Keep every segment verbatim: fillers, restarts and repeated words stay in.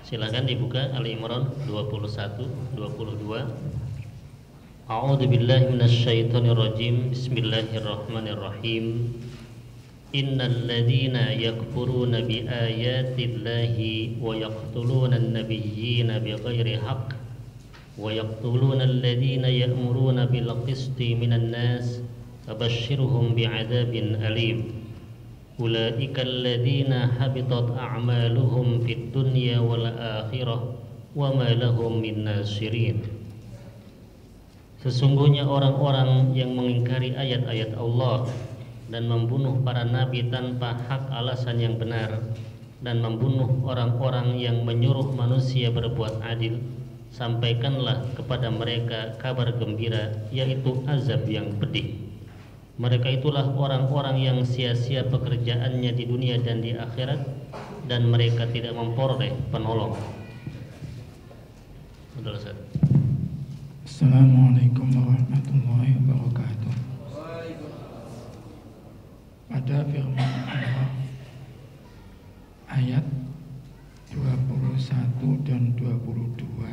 Silakan dibuka Ali Imran dua puluh satu dua puluh dua. A'udzu billahi minasyaitonir rajim. Bismillahirrahmanirrahim. Innal ladzina yakfuruna bi ayatillahi wa yaqtuluna an-nabiyyina bighairi haqq wa yaqtuluna alladhina ya'muruna bil qisti minan nas fabashshirhum bi'adzabin alim. Ulaika alladzina habitat a'maluhum fid dunya wal akhirah wa ma lahum min nasirin. Sesungguhnya orang-orang yang mengingkari ayat-ayat Allah dan membunuh para nabi tanpa hak alasan yang benar dan membunuh orang-orang yang menyuruh manusia berbuat adil, sampaikanlah kepada mereka kabar gembira, yaitu azab yang pedih. Mereka itulah orang-orang yang sia-sia pekerjaannya di dunia dan di akhirat, dan mereka tidak memperoleh penolong. Assalamualaikum warahmatullahi wabarakatuh. Pada firman Allah ayat dua puluh satu dan dua puluh dua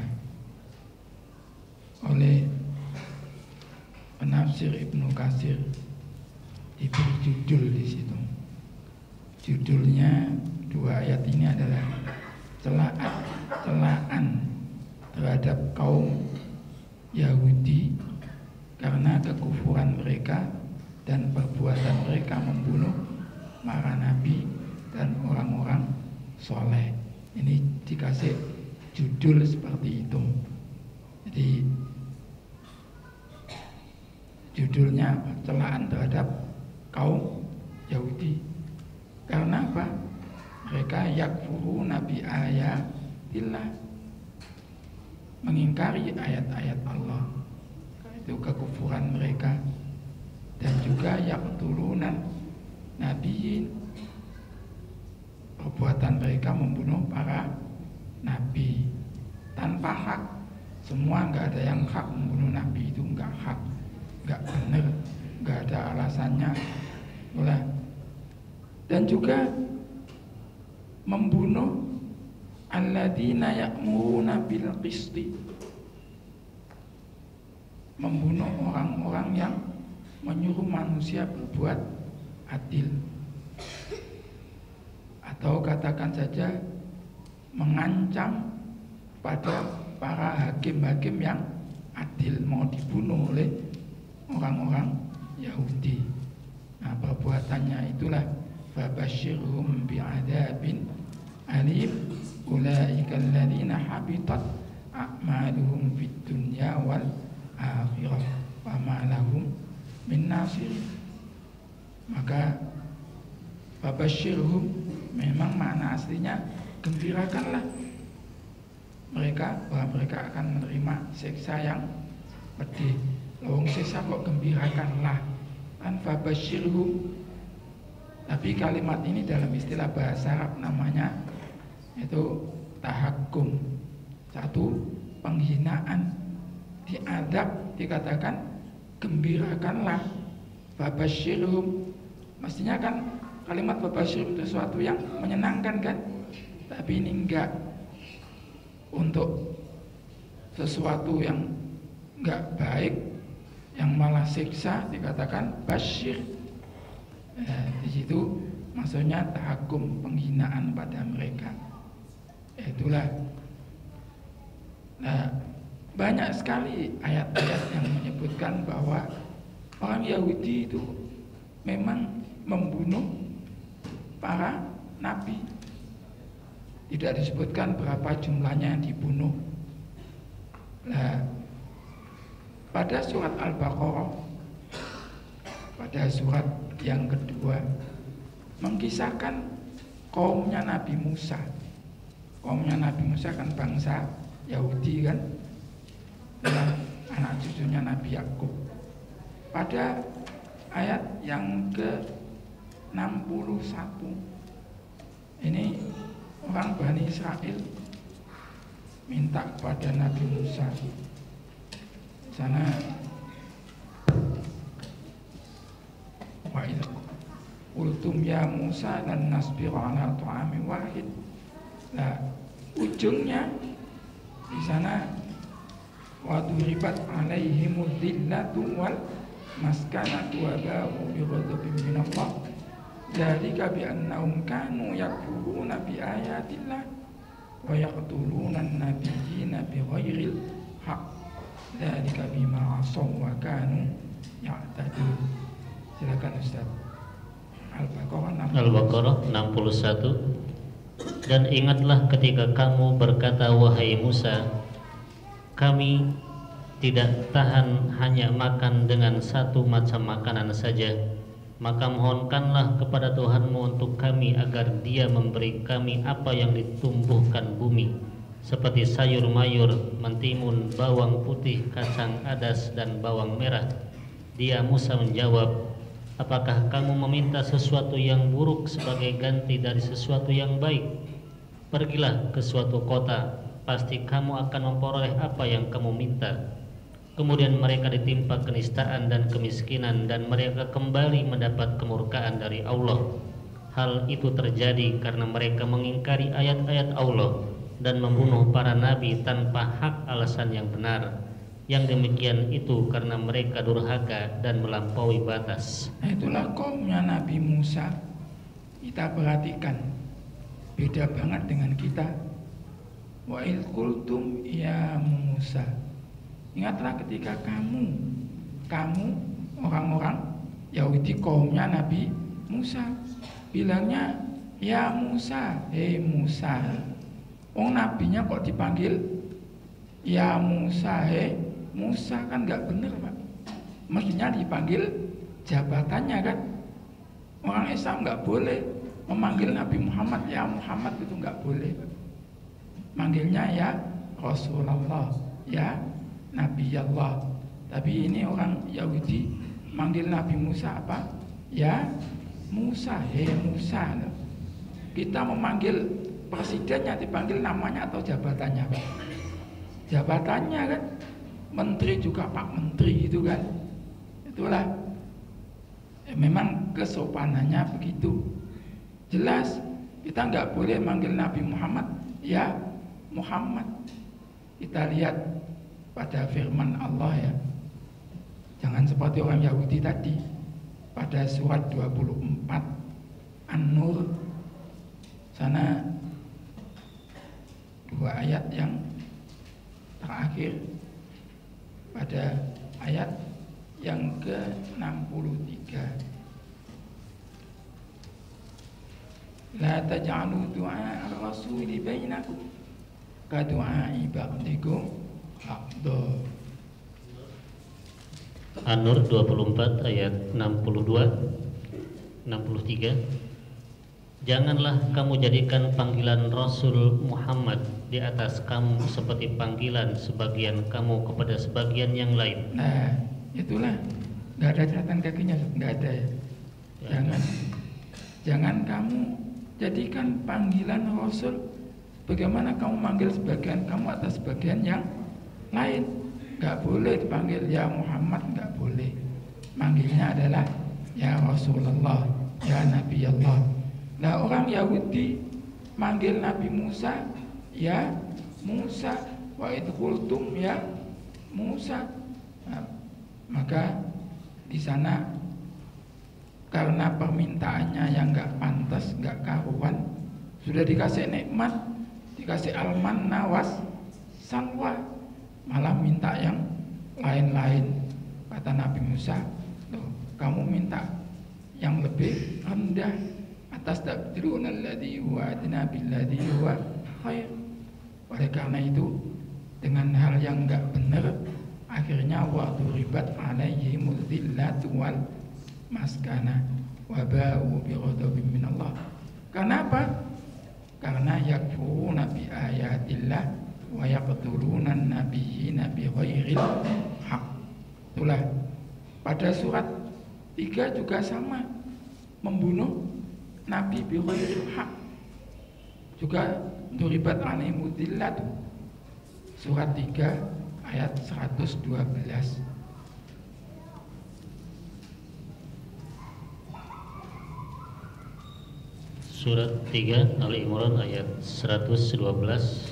oleh penafsir Ibnu Katsir diberi judul di situ. Judulnya dua ayat ini adalah celaan, celaan terhadap kaum Yahudi karena kekufuran mereka dan perbuatan mereka membunuh para nabi dan orang-orang soleh. Ini dikasih judul seperti itu. Jadi judulnya celaan terhadap kaum Yahudi. Karena apa? Mereka yakfuru nabi ayatillah, mengingkari ayat-ayat Allah. Itu kekufuran mereka. Dan juga yaqtulunan nabiyyin, perbuatan mereka membunuh para nabi tanpa hak. Semua nggak ada yang hak membunuh nabi, itu nggak hak, nggak benar, nggak ada alasannya. Boleh. Dan juga membunuh alladzina ya'muruna bil qisti, membunuh orang-orang yang menyuruh manusia berbuat adil, atau katakan saja mengancam pada para hakim-hakim yang adil mau dibunuh oleh orang-orang Yahudi. Nah, perbuatannya itulah fabashshirhum bi'adzabin alim. Ulaika alladzina habitat a'maluhum fid dunya wal akhirah wa ma lahum min nasir. Maka fabashshirhum memang makna aslinya gembirakanlah mereka bahwa mereka akan menerima siksa yang pedih. Lawang siksa kok gembirakanlah, kan fabashshirhum. Tapi kalimat ini dalam istilah bahasa Arab namanya itu tahakkum. Satu, penghinaan. Diadab dikatakan gembirakanlah, fabashshirhum. Mestinya kan kalimat fabashshirhum itu sesuatu yang menyenangkan kan? Tapi ini enggak. Untuk sesuatu yang enggak baik, yang malah siksa, dikatakan basyir. Nah, di situ maksudnya tahakkum, penghinaan pada mereka. Itulah. Nah, banyak sekali ayat-ayat yang menyebutkan bahwa orang Yahudi itu memang membunuh para nabi. Tidak disebutkan berapa jumlahnya yang dibunuh. Nah, pada surat Al-Baqarah, pada surat yang kedua, mengkisahkan kaumnya Nabi Musa. Kaumnya Nabi Musa kan bangsa Yahudi kan, dan anak cucunya Nabi Yakub. Pada ayat yang ke enam puluh satu, ini orang Bani Israel minta kepada Nabi Musa, sana wa idza qultum ya Musa lan nasbiru ala ta'amin wahid. Nah, ujungnya di sana wa duribat alaihimul dhillatu wal maskanatu wa ba'u bi ghadabin minallah dzalika bi annahum kanu yakfuruna bi ayatillah wa yaqtuluna an-nabiyyina bi ghairil haqq dzalika bima asaw wa kanu ya'tadun. Silakan Ustaz. Al-Baqarah Al-Baqarah enam puluh satu. Dan ingatlah ketika kamu berkata, wahai Musa, kami tidak tahan hanya makan dengan satu macam makanan saja, maka mohonkanlah kepada Tuhanmu untuk kami agar Dia memberi kami apa yang ditumbuhkan bumi, seperti sayur mayur, mentimun, bawang putih, kacang adas, dan bawang merah. Dia Musa menjawab, apakah kamu meminta sesuatu yang buruk sebagai ganti dari sesuatu yang baik? Pergilah ke suatu kota, pasti kamu akan memperoleh apa yang kamu minta. Kemudian mereka ditimpa kenistaan dan kemiskinan, dan mereka kembali mendapat kemurkaan dari Allah. Hal itu terjadi karena mereka mengingkari ayat-ayat Allah dan membunuh para nabi tanpa hak alasan yang benar. Yang demikian itu karena mereka durhaka dan melampaui batas. Itulah kaumnya Nabi Musa. Kita perhatikan, beda banget dengan kita. Wa idh qultum ya Musa, ingatlah ketika kamu Kamu orang-orang Yahudi kaumnya Nabi Musa bilangnya, ya Musa, hei Musa. Oh, nabinya kok dipanggil ya Musa, hei Musa, kan gak bener Pak. Mestinya dipanggil jabatannya kan. Orang Islam gak boleh memanggil Nabi Muhammad ya Muhammad, itu gak boleh Pak. Manggilnya ya Rasulullah, ya Nabi Allah. Tapi ini orang Yahudi manggil Nabi Musa apa? Ya Musa, hei Musa. Kita memanggil presidennya dipanggil namanya atau jabatannya Pak? Jabatannya kan. Menteri juga Pak Menteri itu kan. Itulah ya, memang kesopanannya begitu. Jelas kita nggak boleh manggil Nabi Muhammad ya Muhammad. Kita lihat pada firman Allah ya, jangan seperti orang Yahudi tadi. Pada surat dua puluh empat An-Nur sana, dua ayat yang terakhir, pada ayat yang ke enam puluh tiga, la taj'alu du'a ar-rasuli bainakum ka du'a'i ba'dikum ba'da. An-Nur dua puluh empat ayat enam puluh dua enam puluh tiga. Janganlah kamu jadikan panggilan Rasul Muhammad di atas kamu seperti panggilan sebagian kamu kepada sebagian yang lain. Nah, itulah, nggak ada catatan kakinya, nggak ada ya. Jangan, jangan kamu jadikan panggilan Rasul bagaimana kamu manggil sebagian kamu atas sebagian yang lain. Nggak boleh dipanggil ya Muhammad, nggak boleh. Manggilnya adalah ya Rasulullah, ya Nabi Allah. Nah, orang Yahudi manggil Nabi Musa ya Musa, wa idh qultum ya Musa. Nah, maka di sana karena permintaannya yang nggak pantas, nggak karuan, sudah dikasih nikmat, dikasih alman, nawas, salwa, malah minta yang lain-lain. Kata Nabi Musa, loh, kamu minta yang lebih rendah. Atastabdiruna alladhi huwa adna billadhi huwa khair. Oleh karena itu, dengan hal yang enggak benar, akhirnya wa duribat alaihimul dhillatu wal maskana wa ba'u bi ghadabin minallah. Karena apa? Karena yakfuruna bi ayatillah wa yaqtuluna an-nabiyyina bi ghairil haqq. Itulah pada surat tiga juga sama, membunuh Nabi bi ghairil haq. Juga duribat alaihimud dhillatu, surat tiga ayat seratus dua belas. Surat tiga Ali Imran ayat seratus dua belas.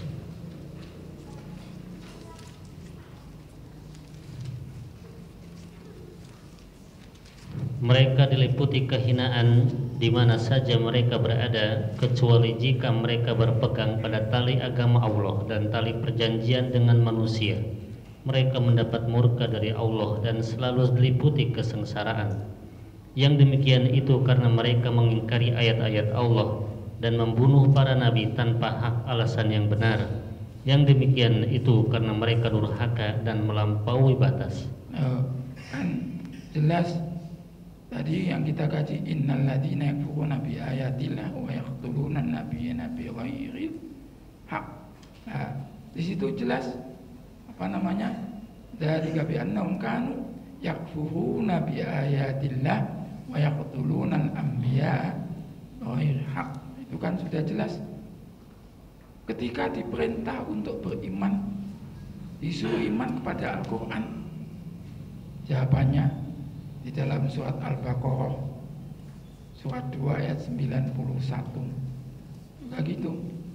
Mereka diliputi kehinaan di mana saja mereka berada, kecuali jika mereka berpegang pada tali agama Allah dan tali perjanjian dengan manusia. Mereka mendapat murka dari Allah dan selalu diliputi kesengsaraan. Yang demikian itu karena mereka mengingkari ayat-ayat Allah dan membunuh para nabi tanpa hak alasan yang benar. Yang demikian itu karena mereka durhaka dan melampaui batas. Oh, kan jelas tadi yang kita kaji, innal ladzina yakfuruna bi ayatillah wa yaqtuluna an-nabiyina bi ghairi haq. Nah, di situ jelas apa namanya? Dzalika bi annahum kanu yakfuruna bi ayatillah wa yaqtuluna al-anbiya ghairi haq. Itu kan sudah jelas. Ketika diperintah untuk beriman, disuruh iman kepada Al-Qur'an, jawabannya di dalam surat Al-Baqarah surat dua ayat sembilan puluh satu juga gitu.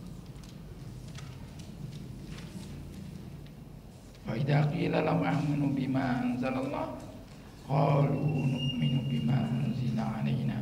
Wa idza qila lahum aminu bima anzalallah qalu nu'minu bima unzila alaina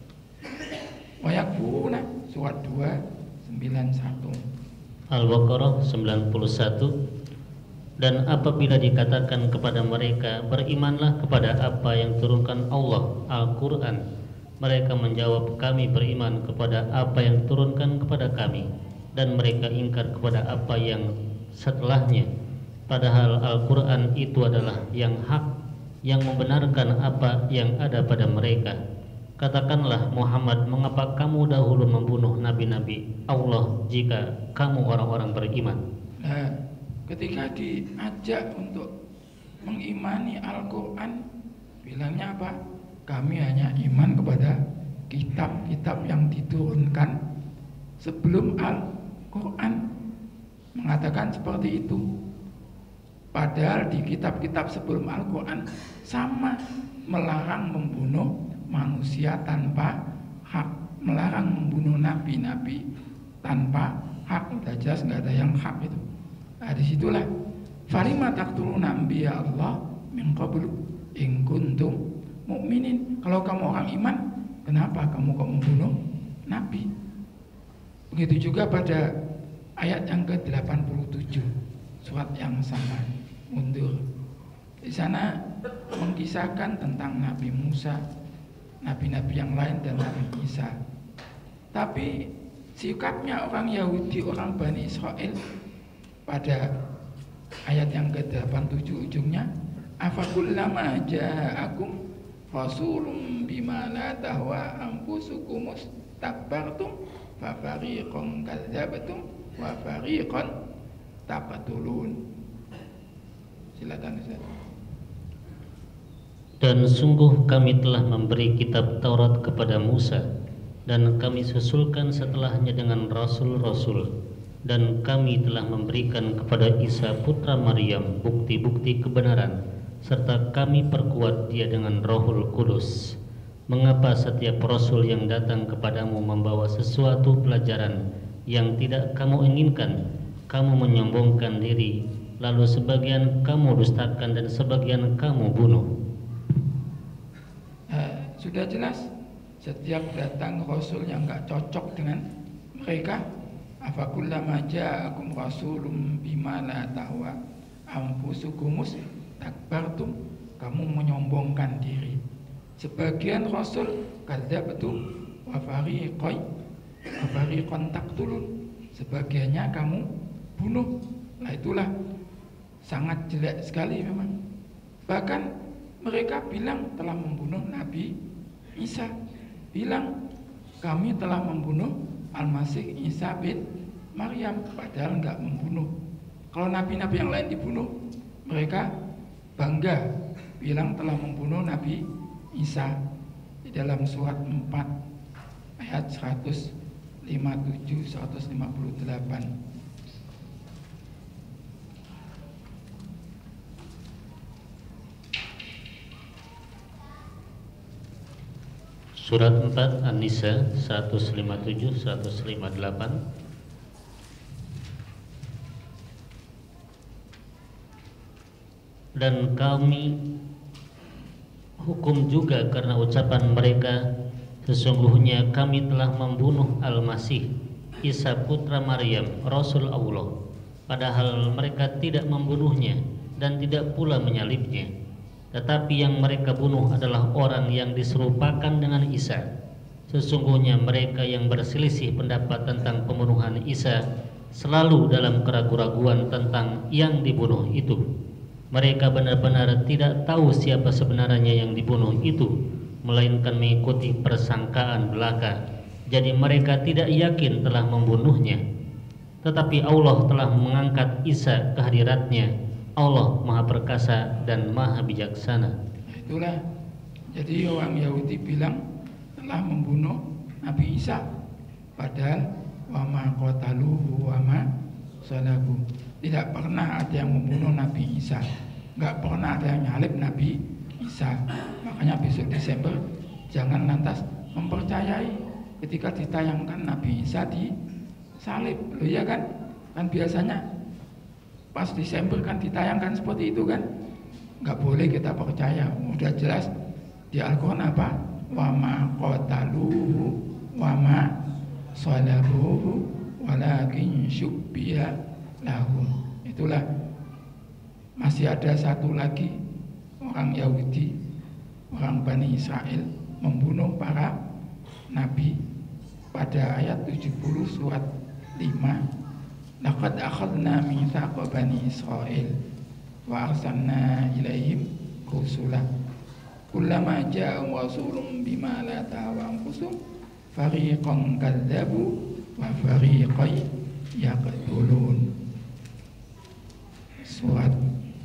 wa yakfuruna surat dua sembilan satu. Al-Baqarah sembilan puluh satu. Dan apabila dikatakan kepada mereka, berimanlah kepada apa yang turunkan Allah, Al-Quran, mereka menjawab, kami beriman kepada apa yang turunkan kepada kami, dan mereka ingkar kepada apa yang setelahnya. Padahal Al-Quran itu adalah yang hak, yang membenarkan apa yang ada pada mereka. Katakanlah Muhammad, mengapa kamu dahulu membunuh nabi-nabi Allah jika kamu orang-orang beriman? Nah, ketika diajak untuk mengimani Al-Quran, bilangnya apa? Kami hanya iman kepada kitab-kitab yang diturunkan sebelum Al-Quran. Mengatakan seperti itu. Padahal di kitab-kitab sebelum Al-Quran sama melarang membunuh manusia tanpa hak, melarang membunuh nabi-nabi tanpa hak. Udah jelas nggak ada yang hak itu. Nah, disitulah falima taqtuluna anbiya Allah min qablu in kuntum mu'minin. Kalau kamu orang iman, kenapa kamu kok membunuh nabi? Begitu juga pada ayat yang ke delapan puluh tujuh surat yang sama, mundur. Di sana mengkisahkan tentang Nabi Musa, nabi-nabi yang lain dan Nabi Isa. Tapi sikapnya orang Yahudi, orang Bani Israel pada ayat yang ke delapan puluh tujuh ujungnya, afakullama ja'akum rasulun bima la tahwa anfusukum mustakbartum fa fariqan kadzdzabtum wa fariqan taqtulun. Silakan Ustaz. Dan sungguh kami telah memberi kitab Taurat kepada Musa, dan kami susulkan setelahnya dengan rasul-rasul, dan kami telah memberikan kepada Isa putra Maryam bukti-bukti kebenaran, serta kami perkuat dia dengan Rohul Kudus. Mengapa setiap rasul yang datang kepadamu membawa sesuatu pelajaran yang tidak kamu inginkan, kamu menyombongkan diri, lalu sebagian kamu dustakan dan sebagian kamu bunuh? Eh, sudah jelas, setiap datang rasul yang enggak cocok dengan mereka, afakullama ja'akum rasulun bima la tahwa anfusukum mustakbartum, kamu menyombongkan diri. Sebagian rasul kadzdzabtum wa fariqan wa fariqan taqtulun, sebagiannya kamu bunuh. Nah, itulah sangat jelek sekali memang. Bahkan mereka bilang telah membunuh Nabi Isa, bilang kami telah membunuh Al-Masih Isa bin Maryam, padahal enggak membunuh. Kalau nabi-nabi yang lain dibunuh, mereka bangga bilang telah membunuh Nabi Isa. Di dalam surat empat ayat seratus lima puluh tujuh seratus lima puluh delapan. Surat empat An-Nisa seratus lima puluh tujuh seratus lima puluh delapan. Dan kami hukum juga karena ucapan mereka, sesungguhnya kami telah membunuh Al-Masih Isa putra Maryam Rasul Allah, padahal mereka tidak membunuhnya dan tidak pula menyalibnya. Tetapi yang mereka bunuh adalah orang yang diserupakan dengan Isa. Sesungguhnya mereka yang berselisih pendapat tentang pembunuhan Isa selalu dalam keraguan-raguan tentang yang dibunuh itu. Mereka benar-benar tidak tahu siapa sebenarnya yang dibunuh itu, melainkan mengikuti persangkaan belaka. Jadi mereka tidak yakin telah membunuhnya. Tetapi Allah telah mengangkat Isa ke hadiratnya. Allah Maha Perkasa dan Maha Bijaksana. Itulah, jadi orang Yahudi bilang telah membunuh Nabi Isa, padahal wa ma qataluhu wa ma salabu. Tidak pernah ada yang membunuh Nabi Isa, nggak pernah ada yang nyalib Nabi Isa. Makanya besok Desember jangan lantas mempercayai ketika ditayangkan Nabi Isa disalib, loh ya kan? Kan biasanya pas Desember kan ditayangkan seperti itu kan, nggak boleh kita percaya. Udah jelas di Al-Quran apa? Wa ma qataluhu wa ma salabuhu walakin syubbiha lahum. Itulah, masih ada satu lagi orang Yahudi, orang Bani Israel membunuh para nabi. Pada ayat tujuh puluh surat lima, laqad akhadna mitsaqa bani Israil wa arsalna ilaihim rusula kullama ja'ahum rasulun bima la tahwa anfusuhum fariqan kadzabu wa fariqan yaqtulun. Surat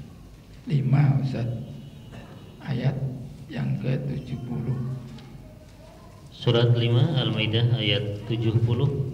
lima Ustaz, ayat yang ke tujuh puluh. Surat lima Al-Maidah ayat tujuh puluh.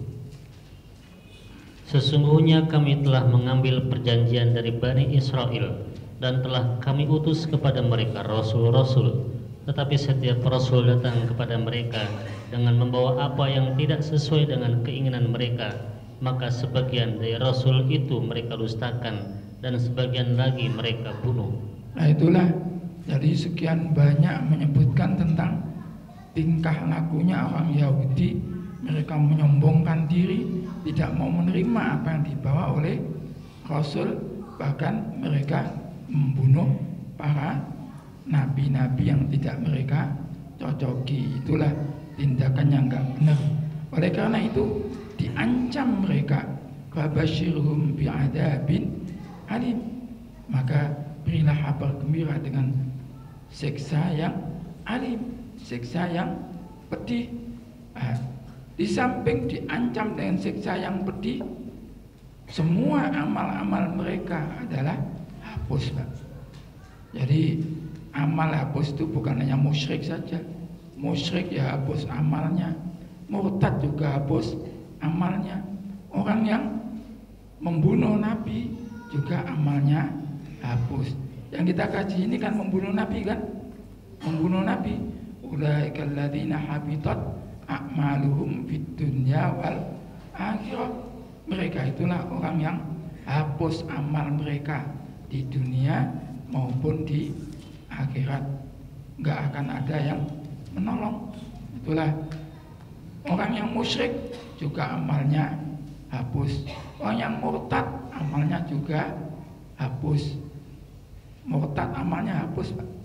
Sesungguhnya kami telah mengambil perjanjian dari Bani Israel dan telah kami utus kepada mereka rasul-rasul. Tetapi setiap rasul datang kepada mereka dengan membawa apa yang tidak sesuai dengan keinginan mereka. Maka sebagian dari rasul itu mereka dustakan dan sebagian lagi mereka bunuh. Nah itulah, jadi sekian banyak menyebutkan tentang tingkah lakunya orang Yahudi. Mereka menyombongkan diri, tidak mau menerima apa yang dibawa oleh Rasul. Bahkan mereka membunuh para nabi-nabi yang tidak mereka cocoki. Itulah tindakan yang enggak benar. Oleh karena itu diancam mereka, fabasyirhum bi'adzabin alim. Maka berilah kabar gembira dengan siksa yang alim, siksa yang pedih. Nah, di samping diancam dengan siksa yang pedih, semua amal-amal mereka adalah hapus, Pak. Jadi amal hapus itu bukan hanya musyrik saja. Musyrik ya hapus amalnya, murtad juga hapus amalnya. Orang yang membunuh Nabi juga amalnya hapus. Yang kita kaji ini kan membunuh Nabi kan? Membunuh Nabi. Ulaikal ladzina habitat a'maluhum fid dunya wal akhirah. Mereka itulah orang yang hapus amal mereka di dunia maupun di akhirat. Enggak akan ada yang menolong. Itulah orang yang musyrik juga amalnya hapus. Orang yang murtad amalnya juga hapus. Murtad amalnya hapus, Pak.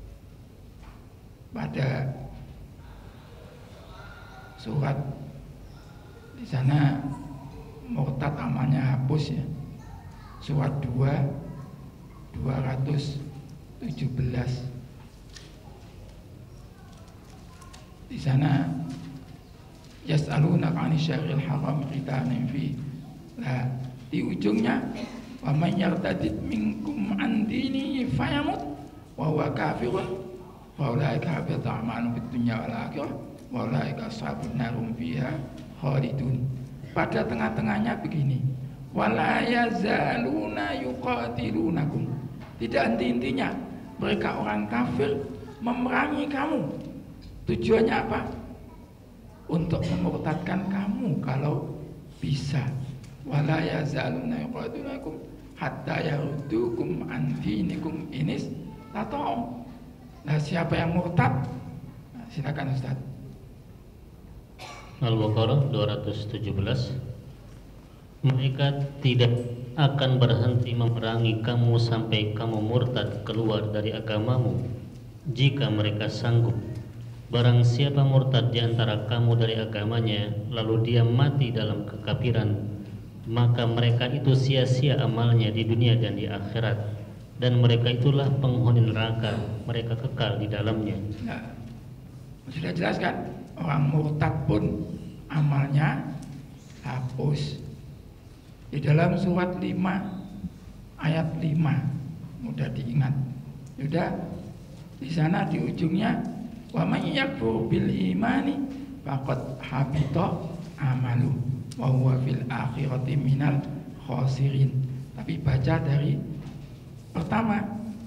Pada surat di sana murtad amalnya hapus ya. Surat dua dua ratus tujuh belas. Di sana yas'alunaka 'anil syahril haram qitalin fi. Nah, di ujungnya wa may yartadid minkum an dinihi fayamut wa huwa kafirun fa ulaika habita a'maluhum fid dunya wal akhirah wa ulaika ashabun nar hum fiha khalidun. Pada tengah-tengahnya begini, wala yazaluna yuqatilunakum. Tidak henti-hentinya mereka orang kafir memerangi kamu. Tujuannya apa? untuk memurtadkan kamu kalau bisa. Wala yazaluna yuqatilunakum hatta yaruddukum an dinikum inis tata'u. Nah, siapa yang murtad? Nah, silakan Ustaz. Al-Baqarah dua ratus tujuh belas. Mereka tidak akan berhenti memerangi kamu sampai kamu murtad keluar dari agamamu, jika mereka sanggup. Barang siapa murtad di antara kamu dari agamanya, lalu dia mati dalam kekafiran, maka mereka itu sia-sia amalnya di dunia dan di akhirat, dan mereka itulah penghuni neraka, mereka kekal di dalamnya. Nah, sudah jelas kan? Orang murtad pun amalnya hapus. Di dalam surat lima ayat lima, mudah diingat. Sudah di sana di ujungnya, wa may yakfur bil imani faqad habita amalu wa huwa fil akhirati minal khasirin. Tapi baca dari pertama,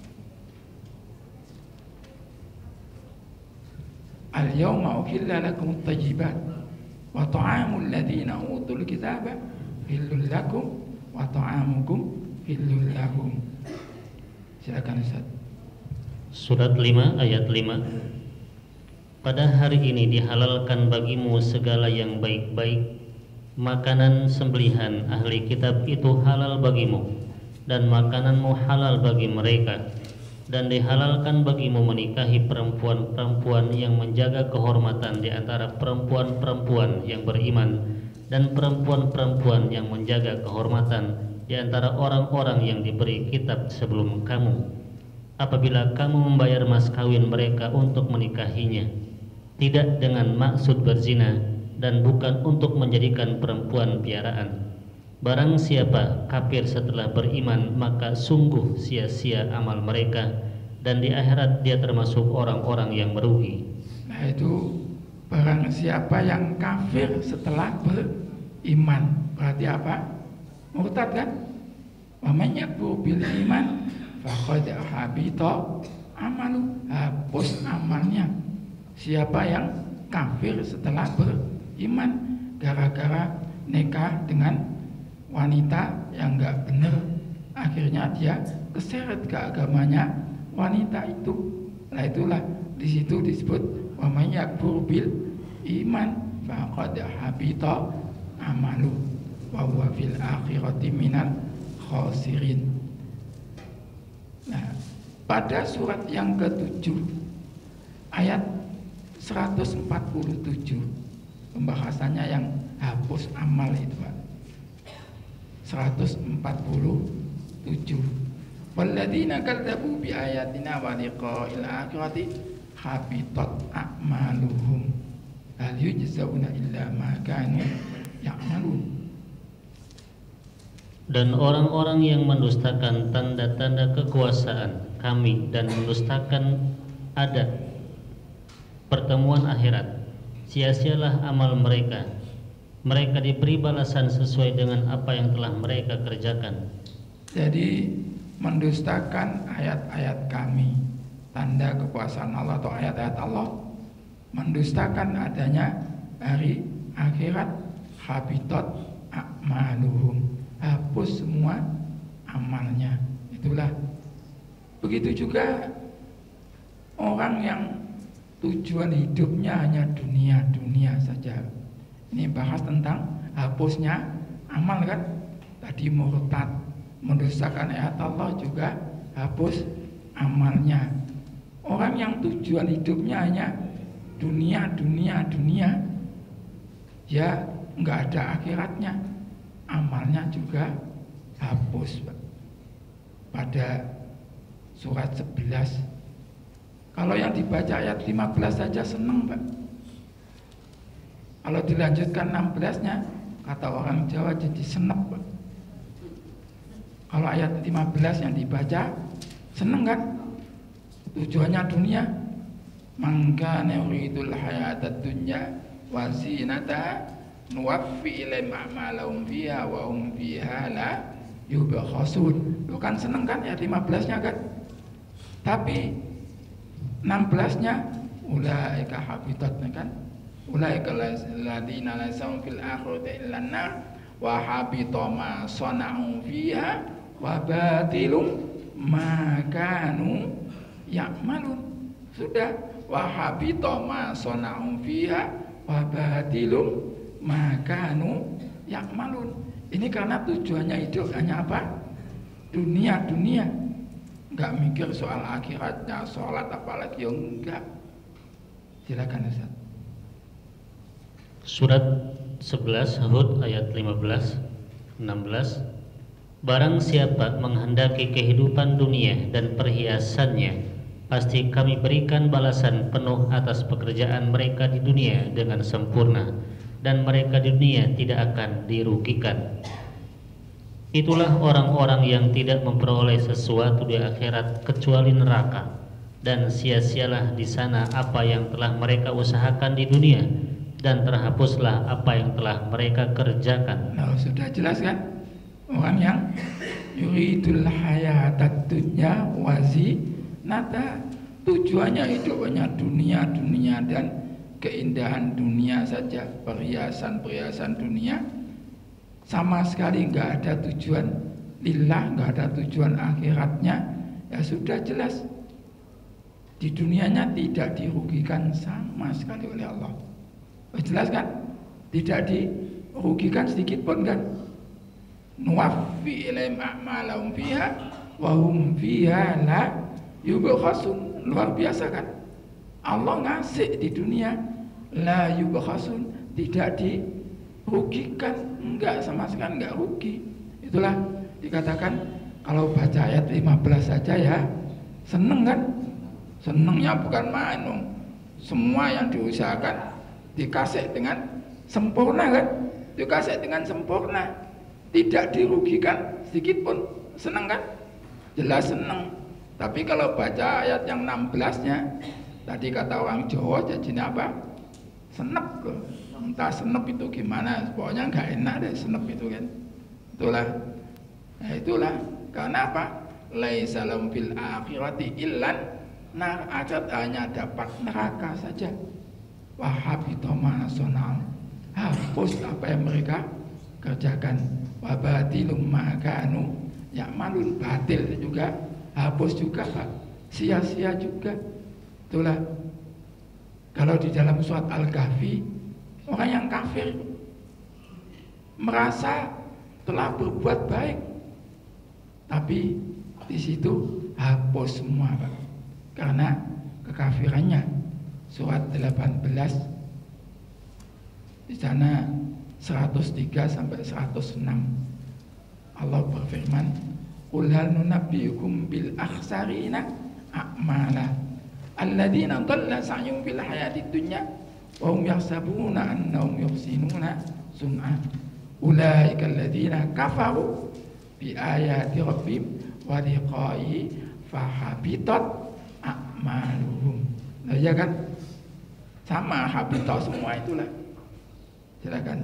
al-yawma uhilla lakum at-tayyibat wa ta'amul ladzina utul kitaba hillul lakum wa ta'amukum hillul lahum. Silakan Ustaz. Surat lima ayat lima. Pada hari ini dihalalkan bagimu segala yang baik-baik. Makanan sembelihan ahli kitab itu halal bagimu, dan makananmu halal bagi mereka. Dan dihalalkan bagimu menikahi perempuan-perempuan yang menjaga kehormatan di antara perempuan-perempuan yang beriman, dan perempuan-perempuan yang menjaga kehormatan di antara orang-orang yang diberi kitab sebelum kamu. Apabila kamu membayar mas kawin mereka untuk menikahinya, tidak dengan maksud berzina dan bukan untuk menjadikan perempuan piaraan. Barang siapa kafir setelah beriman, maka sungguh sia-sia amal mereka, dan di akhirat dia termasuk orang-orang yang merugi. Nah, itu barang siapa yang kafir setelah beriman, berarti apa? Murtad kan? Wa man yakfur bil iman faqad habita amalu, hapus amalnya. Siapa yang kafir setelah beriman gara-gara nikah dengan wanita yang enggak benar, akhirnya dia keseret ke agamanya wanita itu. Nah, itulah di situ disebut wa may yakfur bil iman faqad habita amalu wa huwa fil akhirati minal khasirin. Nah, pada surat yang ketujuh ayat seratus empat puluh tujuh, pembahasannya yang hapus amal itu, Pak. seratus empat puluh tujuh. Walladzina kadzabu bi ayatina wa liqa'il akhirati habitat a'maluhum hal yujzauna illa ma kanu ya'malun. Dan orang-orang yang mendustakan tanda-tanda kekuasaan kami dan mendustakan ada pertemuan akhirat, sia-sialah amal mereka. Mereka diberi balasan sesuai dengan apa yang telah mereka kerjakan. Jadi mendustakan ayat-ayat kami, tanda kekuasaan Allah atau ayat-ayat Allah, mendustakan adanya hari akhirat, habitat a'maluhum, hapus semua amalnya. Itulah. Begitu juga orang yang tujuan hidupnya hanya dunia-dunia saja. Ini bahas tentang hapusnya amal kan. Tadi murtad, mendustakan ayat Allah, juga hapus amalnya. Orang yang tujuan hidupnya hanya dunia, dunia, dunia, ya nggak ada akhiratnya, amalnya juga hapus. Pada surat sebelas, kalau yang dibaca ayat lima belas saja senang, Pak. Kalau dilanjutkan enam belasnya, kata orang Jawa jadi senep, Pak. Kalau ayat lima belas yang dibaca seneng kan? Tujuannya dunia. Mangka yuridul hayatad dunya wa zinata nuwaffi ilaihim a'malahum fiha wa hum fiha la yubkhasun. Lu kan seneng kan ayat lima belasnya kan? Tapi enam belasnya ulaika habitat kan? ulaika alladziina laysa lahum fil akhirati illa an-nar wa habita ma sana'u fiha wa batilum ma kanu ya'malun. Sudah, wa habita ma sana'u fiha wa batilum ma kanu ya'malun. Ini karena tujuannya hidup hanya apa? Dunia, dunia. Enggak mikir soal akhiratnya, sholat apalagi, oh enggak. Silakan Ustaz. Surat sebelas Hud ayat lima belas enam belas. Barang siapa menghendaki kehidupan dunia dan perhiasannya, pasti kami berikan balasan penuh atas pekerjaan mereka di dunia dengan sempurna, dan mereka di dunia tidak akan dirugikan. Itulah orang-orang yang tidak memperoleh sesuatu di akhirat kecuali neraka, dan sia-sialah di sana apa yang telah mereka usahakan di dunia, dan terhapuslah apa yang telah mereka kerjakan. Nah, sudah jelas kan? Orang yang yuridul hayatad dunya wazinata, tujuannya hidup hanya dunia, dunia dan keindahan dunia saja, perhiasan-perhiasan dunia, sama sekali nggak ada tujuan lillah, nggak ada tujuan akhiratnya. Ya sudah jelas, di dunianya tidak dirugikan sama sekali oleh Allah. Jelas kan? Tidak dirugikan sedikit pun kan? Nuwaffi ilaihim a'malahum fiha wa hum fiha la yubkhasun. Luar biasa kan? Allah ngasih di dunia, la yubkhasun, tidak dirugikan, enggak, sama sekali enggak rugi. Itulah dikatakan kalau baca ayat lima belas saja ya seneng kan? Senengnya bukan main dong. Semua yang diusahakan dikasih dengan sempurna kan? Dikasih dengan sempurna, tidak dirugikan sedikit pun, senang kan? Jelas senang. Tapi kalau baca ayat yang enam belasnya, tadi kata orang Jawa jadi apa? Senep kok. Entah senep itu gimana, pokoknya nggak enak deh senep itu kan. Itulah. Nah, itulah karena apa? Laisa lahum fil akhirati illan nar, akhirat hanya dapat neraka saja. Wahabita ma sana'u, hapus apa yang mereka kerjakan. Wa batilum ma kanu ya'malun, batil juga hapus juga Pak, sia-sia juga. Itulah kalau di dalam surat Al-Kahfi, orang yang kafir merasa telah berbuat baik, tapi di situ hapus semua Pak, karena kekafirannya. Surat delapan belas di sana seratus tiga sampai seratus enam Allah berfirman, qul hal nunabbiukum bil akhsarina a'mala alladzina dhalla sa'yuhum fil hayatid dunya wa hum yahsabuna annahum yuhsinuna sun'a ulaika alladzina kafaru bi ayati rabbihim wa liqa'i fahabitat a'maluhum. Nah, ya kan? Sama habitat semua itulah. Silakan.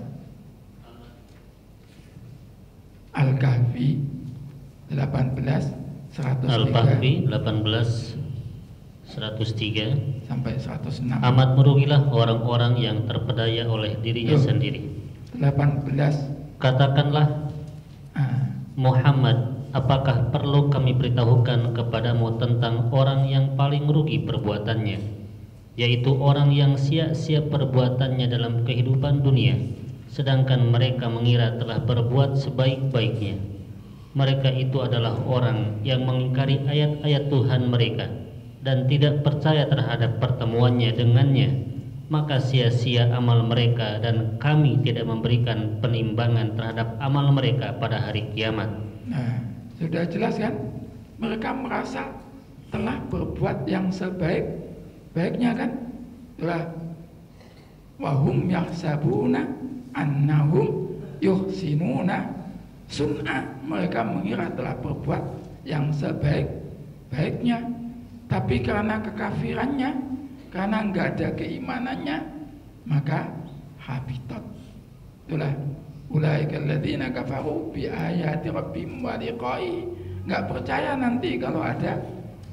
Al-Kahfi delapan belas seratus tiga. Al-Kahfi delapan belas seratus tiga sampai seratus enam. Amat merugilah orang-orang yang terpedaya oleh dirinya Tuh. sendiri. delapan belas. Katakanlah, ah. Muhammad, apakah perlu kami beritahukan kepadamu tentang orang yang paling rugi perbuatannya, yaitu orang yang sia-sia perbuatannya dalam kehidupan dunia, sedangkan mereka mengira telah berbuat sebaik-baiknya. Mereka itu adalah orang yang mengingkari ayat-ayat Tuhan mereka dan tidak percaya terhadap pertemuannya dengannya, maka sia-sia amal mereka dan kami tidak memberikan penimbangan terhadap amal mereka pada hari kiamat. Nah, sudah jelas kan? Mereka merasa telah berbuat yang sebaik baiknya kan? Itulah wahum yahsabuna annahum yuhsinuna sun'a, mereka mengira telah berbuat yang sebaik-baiknya, tapi karena kekafirannya, karena enggak ada keimanannya, maka habitat. Itulah ulaika alladzina kafaru bi ayati rabbihim wa liqa'i, enggak percaya nanti kalau ada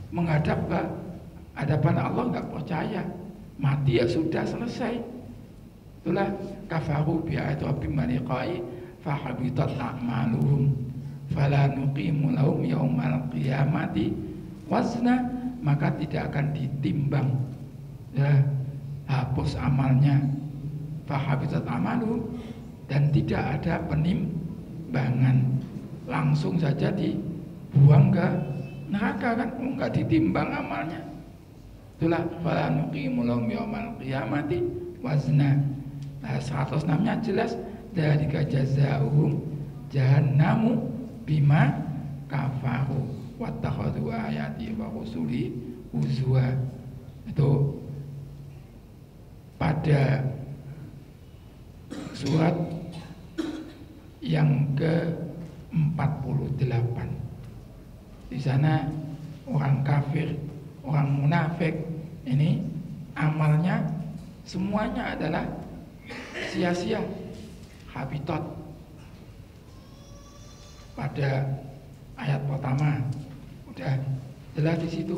menghadap ke hadapan Allah, nggak percaya, mati ya sudah selesai. Itulah kafaru bi ayati rabbihim wa liqa'i fa habitat a'maluhum fala nuqimu lahum yaumal qiyamati wazna, maka tidak akan ditimbang, ya, hapus amalnya, fa habitat a'maluhum, dan tidak ada penimbangan, langsung saja dibuang ke neraka kan, enggak ditimbang amalnya. Itulah fala nuqimu lahum yaumal qiyamati wazna. Nah, seratus enam-nya jelas, dzalika jazaohum jahannamu bima kafaru wattakhadhu ayati wa rusuli huzwa. Itu pada surat yang ke empat puluh delapan. Di sana orang kafir, orang munafik ini amalnya semuanya adalah sia-sia, habitat. Pada ayat pertama udah jelas di situ.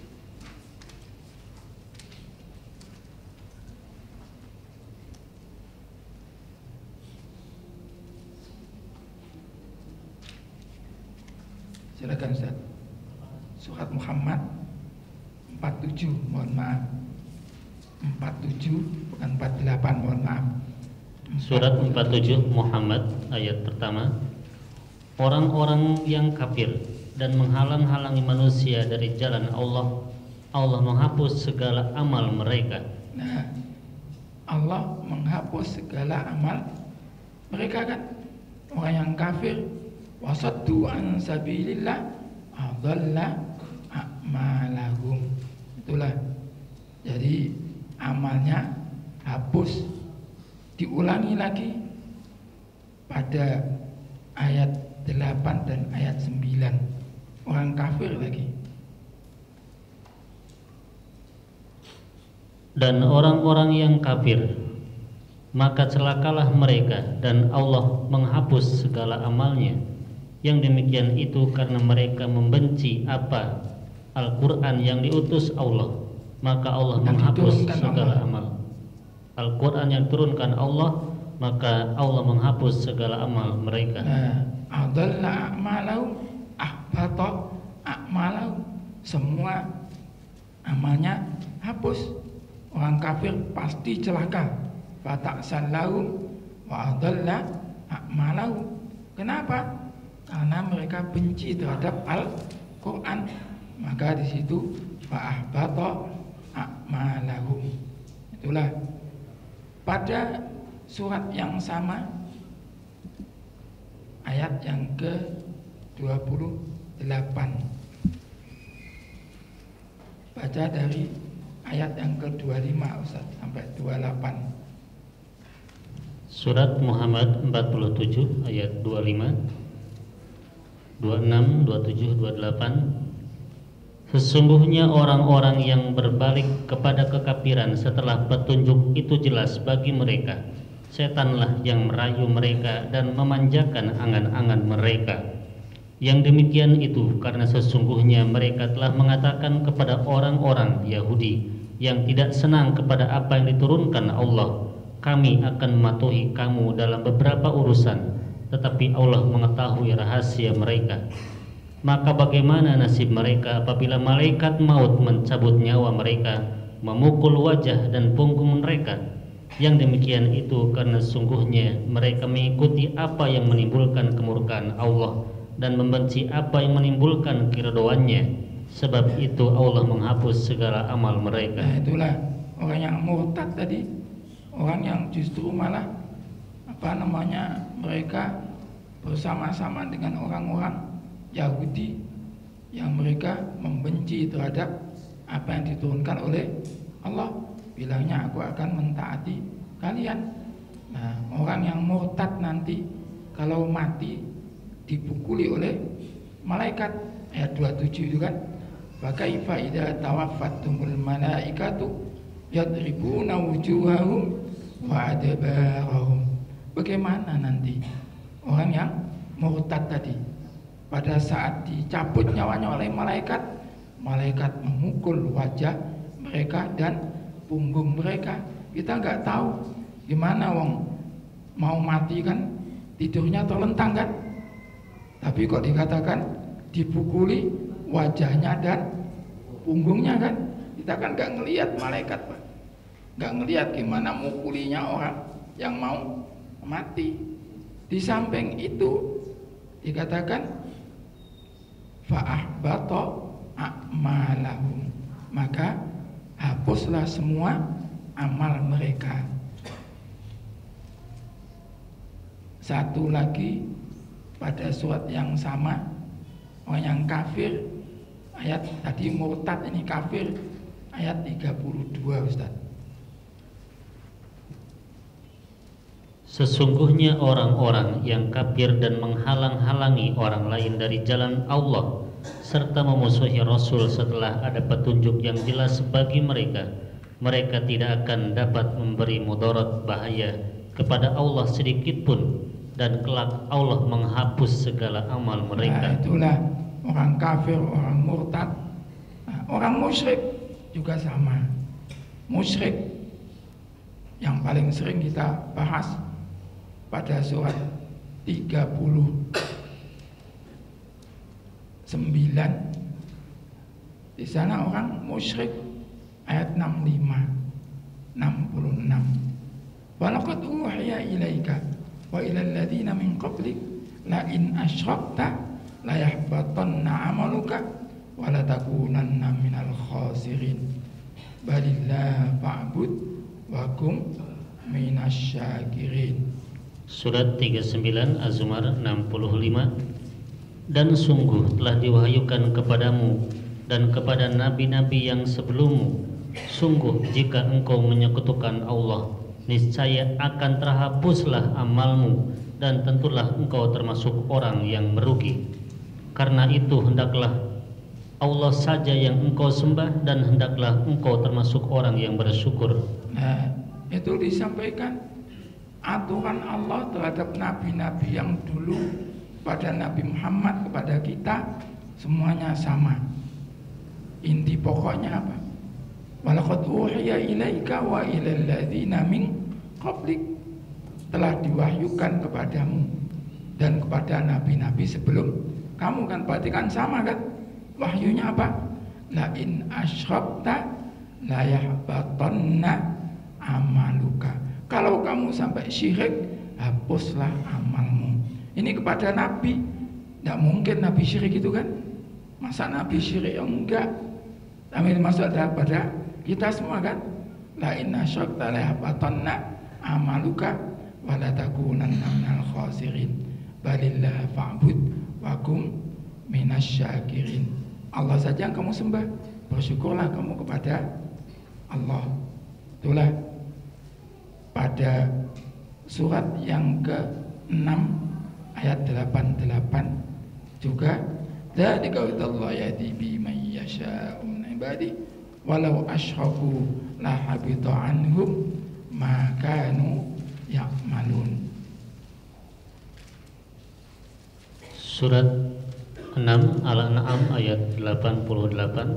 Silakan Ustaz. Surat Muhammad empat puluh tujuh, mohon maaf. empat puluh tujuh bukan empat puluh delapan, mohon maaf. Surat empat puluh tujuh Muhammad ayat pertama. Orang-orang yang kafir dan menghalang-halangi manusia dari jalan Allah, Allah menghapus segala amal mereka. Nah, Allah menghapus segala amal mereka kan. Orang yang kafir, wasaddu an sabilillah adalla a'malahum. Itulah. Jadi amalnya hapus. Diulangi lagi pada ayat delapan dan ayat sembilan. Orang kafir lagi. Dan orang-orang yang kafir, maka celakalah mereka dan Allah menghapus segala amalnya. Yang demikian itu karena mereka membenci apa Al-Quran yang diutus Allah, maka Allah Yang menghapus diturunkan segala Allah. amal. Al-Quran yang turunkan Allah, maka Allah menghapus segala amal mereka. Nah, adalla a'malahu ahbata a'malahu, semua amalnya hapus. Orang kafir pasti celaka. Fata'sal lahum wa adalla a'malahu. Kenapa? Karena mereka benci terhadap Al-Quran. Maka di situ fa'ahbata a'malahum. Itulah pada surat yang sama, ayat yang ke dua puluh delapan. Baca dari ayat yang ke dua puluh lima Ustaz sampai dua puluh delapan. Surat Muhammad empat puluh tujuh ayat dua puluh lima, dua puluh enam, dua puluh tujuh, dua puluh delapan. Sesungguhnya orang-orang yang berbalik kepada kekafiran setelah petunjuk itu jelas bagi mereka, setanlah yang merayu mereka dan memanjakan angan-angan mereka. Yang demikian itu karena sesungguhnya mereka telah mengatakan kepada orang-orang Yahudi yang tidak senang kepada apa yang diturunkan Allah, kami akan mematuhi kamu dalam beberapa urusan, tetapi Allah mengetahui rahasia mereka. Maka bagaimana nasib mereka apabila malaikat maut mencabut nyawa mereka, memukul wajah dan punggung mereka? Yang demikian itu karena sungguhnya mereka mengikuti apa yang menimbulkan kemurkaan Allah dan membenci apa yang menimbulkan keridhoannya. Sebab itu Allah menghapus segala amal mereka. Nah, itulah orang yang murtad tadi, orang yang justru malah apa namanya mereka bersama-sama dengan orang-orang Yahudi yang mereka membenci terhadap apa yang diturunkan oleh Allah. Bilangnya aku akan mentaati kalian. Nah, orang yang murtad nanti kalau mati dipukuli oleh malaikat, ayat dua puluh tujuh itu kan. Fakaifa idza tawaffatumul malaikatu yadribuna wujuhahum wa adbarahum. Bagaimana nanti orang yang murtad tadi pada saat dicabut nyawanya oleh malaikat, malaikat memukul wajah mereka dan punggung mereka. Kita nggak tahu Gimana wong mau mati kan tidurnya terlentang kan? Tapi kok dikatakan dipukuli wajahnya dan punggungnya kan? Kita kan gak ngelihat malaikat Pak, gak ngelihat gimana mukulinya orang yang mau mati. Di samping itu dikatakan fa'ahbata a'malahum, maka hapuslah semua amal mereka. Satu lagi pada surat yang sama, orang yang kafir, ayat tadi murtad, ini kafir, ayat tiga puluh dua Ustaz. Sesungguhnya orang-orang yang kafir dan menghalang-halangi orang lain dari jalan Allah serta memusuhi Rasul setelah ada petunjuk yang jelas bagi mereka, mereka tidak akan dapat memberi mudarat bahaya kepada Allah sedikit pun, dan kelak Allah menghapus segala amal mereka. Nah, itulah orang kafir, orang murtad. Nah, orang musyrik juga sama. Musyrik yang paling sering kita bahas pada surat tiga puluh sembilan, di sana orang musyrik, ayat enam puluh lima enam puluh enam. Walaqad uhiya ilaika wa ilal ladzina min qablik la in asyrakta la yahbatanna 'amaluka wa la takunanna minal khasirin balillah fa'bud wa kum minasyakirin. Surat tiga puluh sembilan Az-Zumar enam puluh lima. Dan sungguh telah diwahyukan kepadamu dan kepada nabi-nabi yang sebelummu, sungguh jika engkau menyekutukan Allah, niscaya akan terhapuslah amalmu dan tentulah engkau termasuk orang yang merugi. Karena itu hendaklah Allah saja yang engkau sembah dan hendaklah engkau termasuk orang yang bersyukur. Nah, itu disampaikan aturan Allah terhadap nabi-nabi yang dulu pada Nabi Muhammad, kepada kita semuanya sama. Inti pokoknya apa? Walaqad uhiya ilaika wa ilal ladzina min qablik, telah diwahyukan kepadamu dan kepada nabi-nabi sebelum kamu, kan berarti kan sama kan? Wahyunya apa? La in asyrakta la yahbatanna amaluka. Kalau kamu sampai syirik, hapuslah amalmu. Ini kepada nabi, tidak mungkin nabi syirik itu kan? Masa nabi syirik? Enggak. Tapi masuk pada kita semua kan? La in asyrakta la yahbatanna amaluka wa la takunanna minal khasirin balillah fa'bud wa kum minasyakirin. Allah saja yang kamu sembah, bersyukurlah kamu kepada Allah. Itulah pada surat yang ke enam ayat delapan puluh delapan juga, dzalika Allah yahdi bi man yasha'u min ibadi walau asyraku la habita anhum ma kanu ya'malun. Surat enam Al-An'am ayat delapan puluh delapan.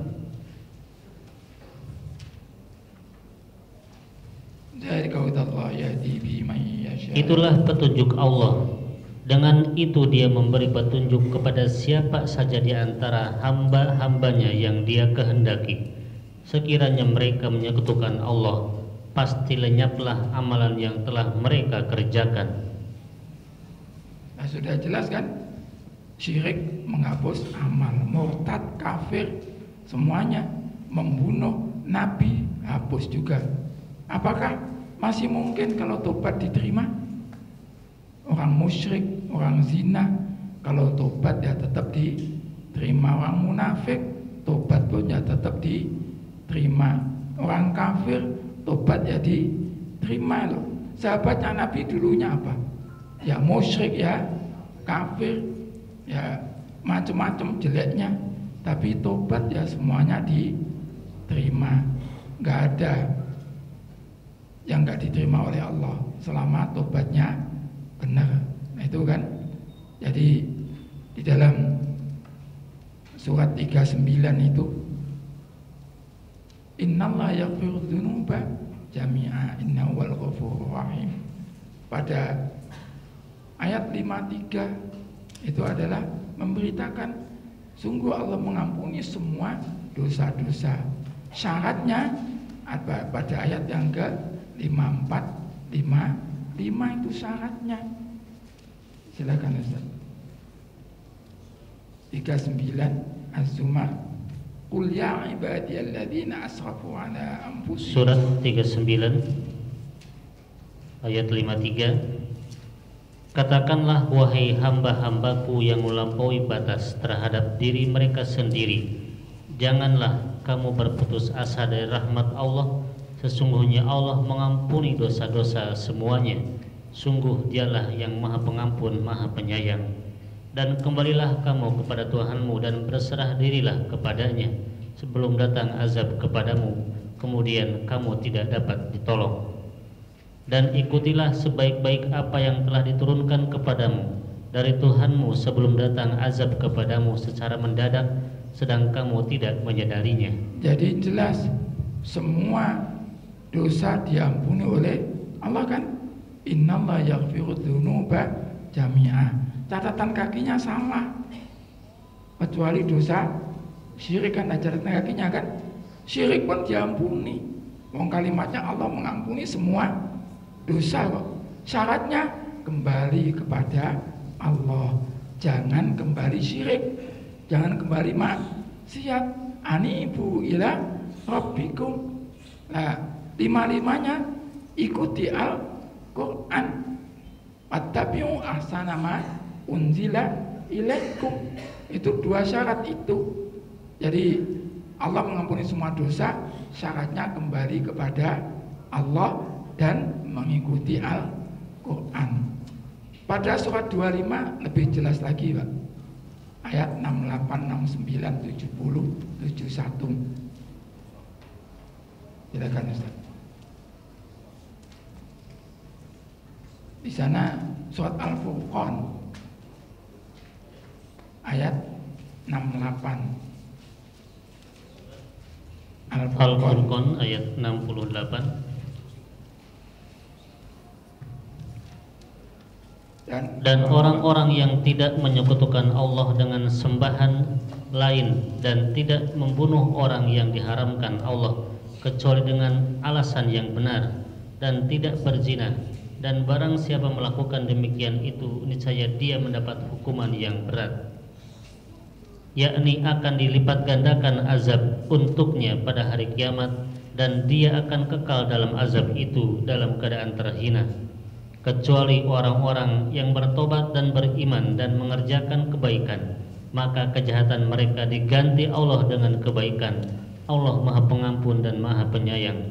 Itulah petunjuk Allah, dengan itu dia memberi petunjuk kepada siapa saja di antara hamba-hambanya yang dia kehendaki. Sekiranya mereka menyekutukan Allah, pasti lenyaplah amalan yang telah mereka kerjakan. Nah, sudah jelas kan? Syirik menghapus amal, murtad, kafir, semuanya, membunuh nabi, hapus juga. Apakah masih mungkin kalau tobat diterima? Orang musyrik, orang zina, kalau tobat ya tetap diterima. Orang munafik, tobat pun ya tetap diterima. Orang kafir, tobat ya diterima loh. Sahabatnya Nabi dulunya apa? Ya musyrik, ya kafir, ya macam-macam jeleknya, tapi tobat ya semuanya diterima. Gak ada yang gak diterima oleh Allah selama tobatnya benar. Nah, itu kan. Jadi di dalam surat tiga puluh sembilan itu, innallaha yaghfiru dzunuba jami'a innahu wal ghafurur rahim. pada ayat lima puluh tiga itu adalah memberitakan sungguh Allah mengampuni semua dosa-dosa. Syaratnya ada pada ayat yang ke lima puluh empat, lima puluh lima itu syaratnya. Silakan Ustaz. tiga puluh sembilan Az-Zumar. Qul ya ibadiyalladzina asrafu ala anfusihim. Surat tiga puluh sembilan ayat lima puluh tiga. Katakanlah wahai hamba-hambaku yang melampaui batas terhadap diri mereka sendiri, janganlah kamu berputus asa dari rahmat Allah. Sesungguhnya Allah mengampuni dosa-dosa semuanya. Sungguh Dialah yang Maha Pengampun, Maha Penyayang. Dan kembalilah kamu kepada Tuhanmu dan berserah dirilah kepadanya sebelum datang azab kepadamu, kemudian kamu tidak dapat ditolong. Dan ikutilah sebaik-baik apa yang telah diturunkan kepadamu dari Tuhanmu sebelum datang azab kepadamu secara mendadak, sedang kamu tidak menyadarinya. Jadi jelas semua dosa diampuni oleh Allah kan? Innallaha yaghfiru dzunuba jami'a. Catatan kakinya sama, kecuali dosa syirik kan ada catatan kakinya kan? Syirik pun diampuni. Wong kalimatnya Allah mengampuni semua dosa kok. Syaratnya kembali kepada Allah, jangan kembali syirik, jangan kembali maksiat. Anibu ila rabbikum. Nah, lima-limanya ikuti Al-Quran. Wattabi'u ahsana ma unzila ilaikum. Itu dua syarat itu. Jadi Allah mengampuni semua dosa, syaratnya kembali kepada Allah dan mengikuti Al-Quran. Pada surat dua puluh lima lebih jelas lagi Pak. Ayat enam puluh delapan, enam puluh sembilan, tujuh puluh, tujuh puluh satu. Silakan Ustaz. Di sana surat Al-Furqan ayat enam puluh delapan. Al-Furqan ayat enam puluh delapan. Dan orang-orang yang tidak menyekutukan Allah dengan sembahan lain dan tidak membunuh orang yang diharamkan Allah kecuali dengan alasan yang benar dan tidak berzina, dan barang siapa melakukan demikian itu niscaya dia mendapat hukuman yang berat, yakni akan dilipat gandakan azab untuknya pada hari kiamat, dan dia akan kekal dalam azab itu dalam keadaan terhina, kecuali orang-orang yang bertobat dan beriman dan mengerjakan kebaikan, maka kejahatan mereka diganti Allah dengan kebaikan. Allah Maha Pengampun dan Maha Penyayang.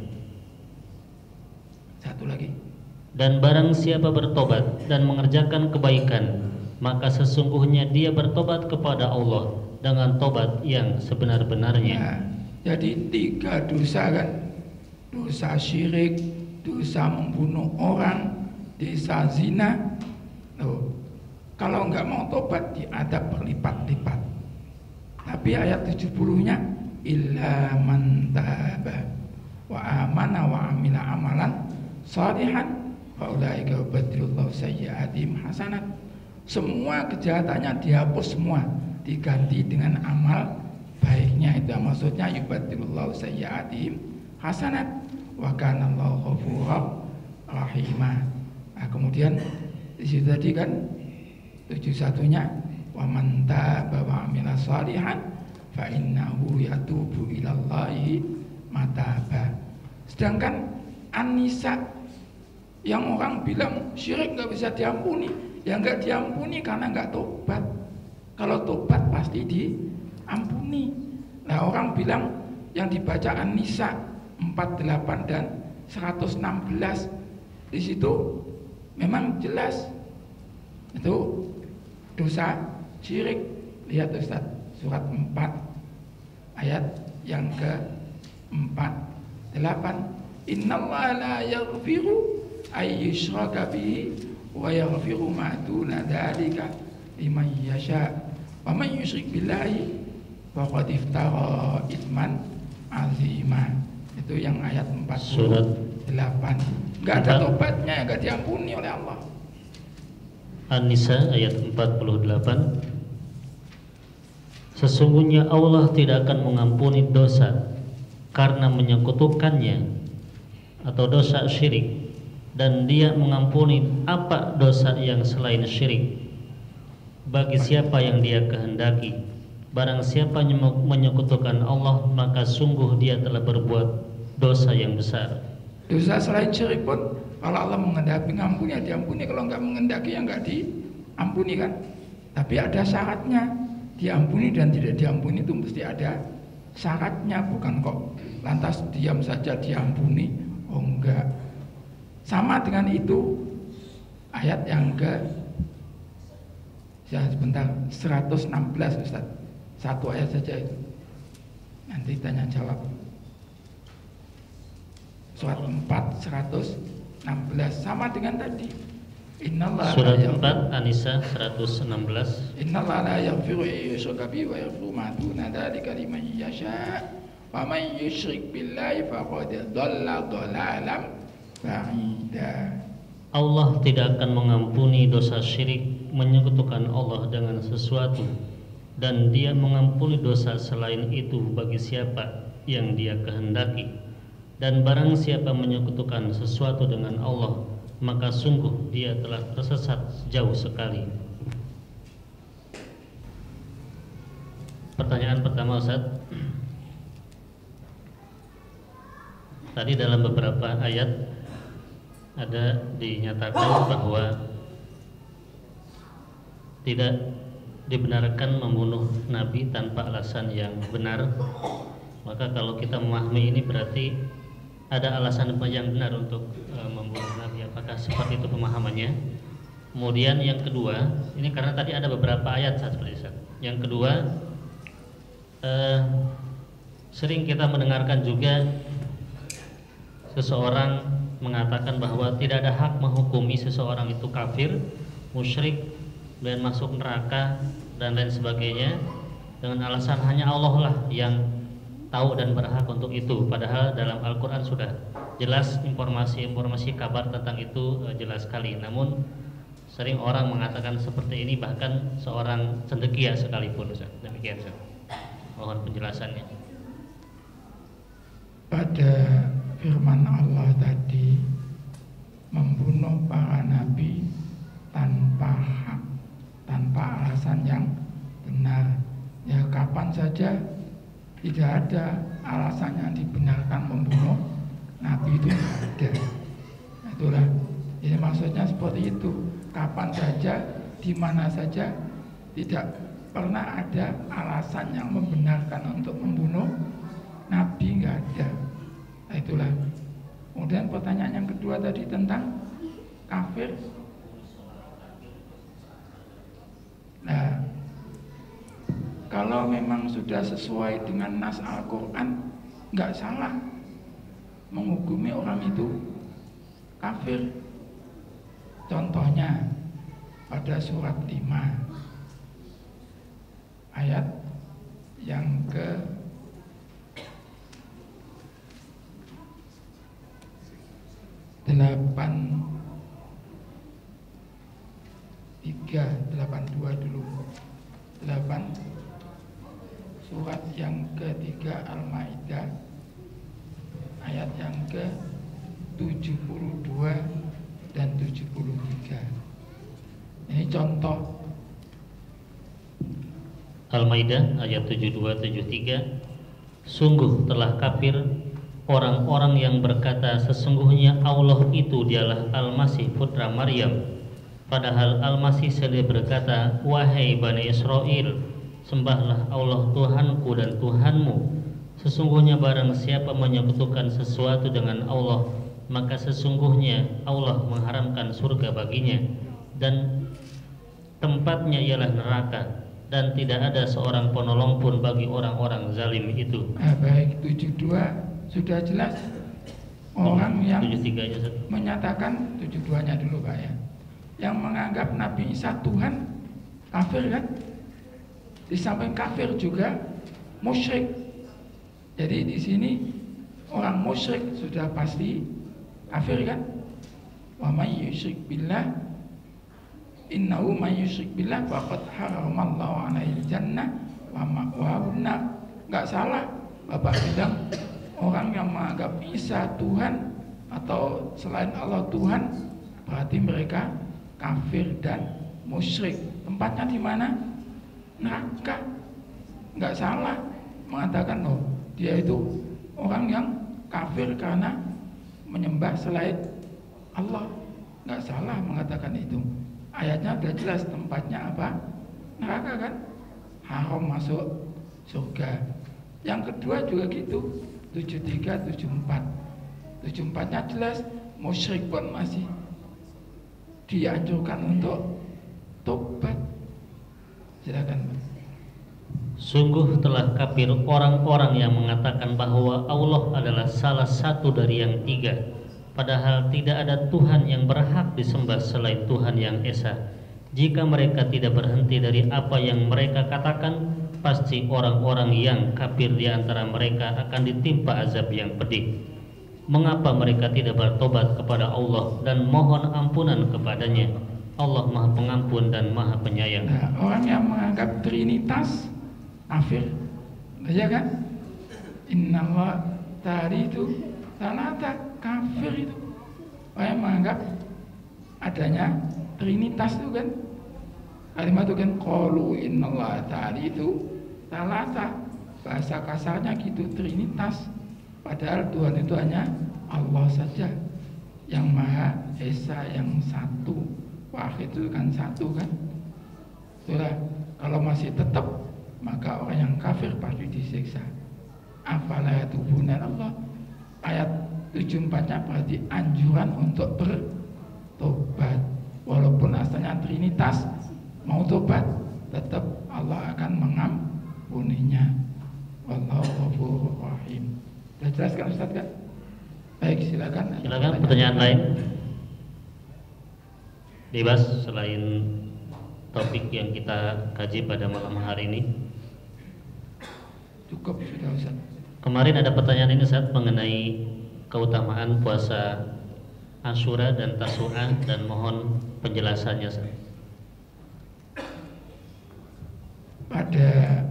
Satu lagi. Dan barang siapa bertobat dan mengerjakan kebaikan, maka sesungguhnya dia bertobat kepada Allah dengan tobat yang sebenar-benarnya. Nah, jadi tiga dosa kan, dosa syirik, dosa membunuh orang, dosa zina. Loh, kalau nggak mau tobat diadab berlipat-lipat. Tapi ayat tujuh puluh-nya illa man taba wa amana wa amila amalan shalihan fa ulaika yubadilullahu sayyi'atihim hasanat. Semua kejahatannya dihapus semua, diganti dengan amal baiknya. Itu maksudnya yubadilullahu sayyi'atihim hasanat wa kana Allahu ghafurur rahimah. Nah, kemudian di situ tadi kan tujuh satunya wa man taba wa amila shalihan fa innahu yatubu ilallahi mataba. Sedangkan An-Nisa yang orang bilang syirik nggak bisa diampuni, ya nggak diampuni karena nggak tobat. Kalau tobat pasti diampuni. Nah, orang bilang yang dibaca An-Nisa empat puluh delapan dan seratus enam belas di situ memang jelas itu dosa syirik. Lihat Ustaz, surat empat ayat yang ke empat puluh delapan. Innallaha la yaghfiru ay yushraka bihi wa yaghfiru ma duna dzalika liman yasha wa man yusyrik billahi faqad iftara itsman azima. Itu yang ayat empat puluh. Surat delapan. Nggak ada tobatnya, nggak diampuni oleh Allah. An-Nisa ayat empat puluh delapan. Sesungguhnya Allah tidak akan mengampuni dosa karena menyekutukannya atau dosa syirik, dan Dia mengampuni apa dosa yang selain syirik bagi siapa yang Dia kehendaki. Barang siapa menyekutukan Allah, maka sungguh dia telah berbuat dosa yang besar. Dosa selain syirik pun kalau Allah mengendaki ngampuni ya diampuni, kalau nggak mengendaki ya nggak diampuni kan. Tapi ada syaratnya, diampuni dan tidak diampuni itu mesti ada syaratnya, bukan kok lantas diam saja diampuni. Oh enggak. Sama dengan itu ayat yang ke ya sebentar seratus enam belas Ustaz. Satu ayat saja itu. Nanti tanya jawab. Surat empat seratus enam belas sama dengan tadi. Innallaha Surat empat An-Nisa seratus enam belas. Innallaha la yaghfiru yushraka bihi wa yaghfiru ma duna dzalika liman yasha. Wa man yusyrik billahi faqad dhalla dhalalan ba'ida. Allah tidak akan mengampuni dosa syirik, menyekutukan Allah dengan sesuatu, dan Dia mengampuni dosa selain itu bagi siapa yang Dia kehendaki. Dan barang siapa menyekutukan sesuatu dengan Allah, maka sungguh dia telah tersesat jauh sekali. Pertanyaan pertama, Ustaz. Tadi dalam beberapa ayat ada dinyatakan bahwa tidak dibenarkan membunuh Nabi tanpa alasan yang benar. Maka kalau kita memahami ini berarti ada alasan yang benar untuk e, membunuh Nabi. Apakah seperti itu pemahamannya? Kemudian yang kedua, ini karena tadi ada beberapa ayat seperti itu. Yang kedua, e, sering kita mendengarkan juga seseorang mengatakan bahwa tidak ada hak menghukumi seseorang itu kafir, musyrik, dan masuk neraka dan lain sebagainya dengan alasan hanya Allah lah yang tahu dan berhak untuk itu, padahal dalam Al-Quran sudah jelas informasi-informasi kabar tentang itu e, jelas sekali. Namun sering orang mengatakan seperti ini, bahkan seorang cendekia sekalipun. Ustaz. Demikian, Ustaz. Mohon penjelasannya. Pada firman Allah tadi, membunuh para nabi tanpa hak, tanpa alasan yang benar, ya kapan saja tidak ada alasan yang dibenarkan membunuh Nabi itu tidak ada. Itulah, jadi maksudnya seperti itu. Kapan saja, di mana saja, tidak pernah ada alasan yang membenarkan untuk membunuh Nabi, nggak ada. Itulah. Kemudian pertanyaan yang kedua tadi tentang kafir. Nah, kalau memang sudah sesuai dengan nas Al-Quran, nggak salah menghukumi orang itu kafir. Contohnya pada surat lima ayat yang ke delapan tiga delapan dua dulu delapan surat yang ketiga Al-Maidah ayat yang ke tujuh puluh dua dan tujuh puluh tiga. Ini contoh. Al-Maidah ayat tujuh puluh dua tujuh puluh tiga. Sungguh telah kafir orang-orang yang berkata sesungguhnya Allah itu dialah Al-Masih putra Maryam, padahal Al-Masih sendiri berkata, wahai Bani Israel, sembahlah Allah Tuhanku dan Tuhanmu. Sesungguhnya barang siapa menyekutukan sesuatu dengan Allah, maka sesungguhnya Allah mengharamkan surga baginya, dan tempatnya ialah neraka, dan tidak ada seorang penolong pun bagi orang-orang zalim itu. Ah, baik, tujuh puluh dua sudah jelas. Orang yang tujuh puluh tiga aja, menyatakan tujuh puluh dua-nya dulu Pak ya, yang menganggap Nabi Isa Tuhan, kafir kan? Di samping kafir juga musyrik. Jadi di sini orang musyrik sudah pasti kafir kan? Wa may yusyrik billah innahu may yusyrik billah faqad haramallahu alaihi jannah wa ma'wahu nar. Enggak salah Bapak bilang orang yang menganggap Isa Tuhan atau selain Allah Tuhan berarti mereka kafir dan musyrik. Tempatnya di mana? Neraka. Enggak salah mengatakan oh dia itu orang yang kafir karena menyembah selain Allah. Enggak salah mengatakan itu. Ayatnya sudah jelas tempatnya apa? Neraka kan? Haram masuk surga. Yang kedua juga gitu, tujuh puluh tiga, tujuh puluh empat. tujuh puluh empat-nya jelas, musyrik pun masih dianjurkan untuk tobat. Silakan. Sungguh telah kafir orang-orang yang mengatakan bahwa Allah adalah salah satu dari yang tiga, padahal tidak ada Tuhan yang berhak disembah selain Tuhan yang Esa. Jika mereka tidak berhenti dari apa yang mereka katakan, pasti orang-orang yang kafir di antara mereka akan ditimpa azab yang pedih. Mengapa mereka tidak bertobat kepada Allah dan mohon ampunan kepadanya? Allah Maha Pengampun dan Maha Penyayang. Nah, orang yang menganggap Trinitas kafir, ya kan? Innallah tadi itu talata kafir itu. Orang yang menganggap adanya Trinitas itu kan, kalimat itu kan qalu innallah tadi itu talata, bahasa kasarnya gitu, Trinitas. Padahal Tuhan itu hanya Allah saja yang Maha Esa, yang satu. Wahid itu kan satu kan. Itulah, kalau masih tetap maka orang yang kafir pasti disiksa. Afala yatubuna Allah. Ayat tujuh puluh empat-nya berarti anjuran untuk bertobat. Walaupun asalnya Trinitas, mau tobat tetap Allah akan mengampuninya. Wallahu ghafurur rahim. Sudah jelaskan Ustaz kan? Baik, silakan. Silakan pertanyaan lain. Bebas selain topik yang kita kaji pada malam hari ini. Cukup sudah Ustaz. Kemarin ada pertanyaan ini Ustaz mengenai keutamaan puasa Asyura dan Tasu'a, dan mohon penjelasannya Ustaz. Pada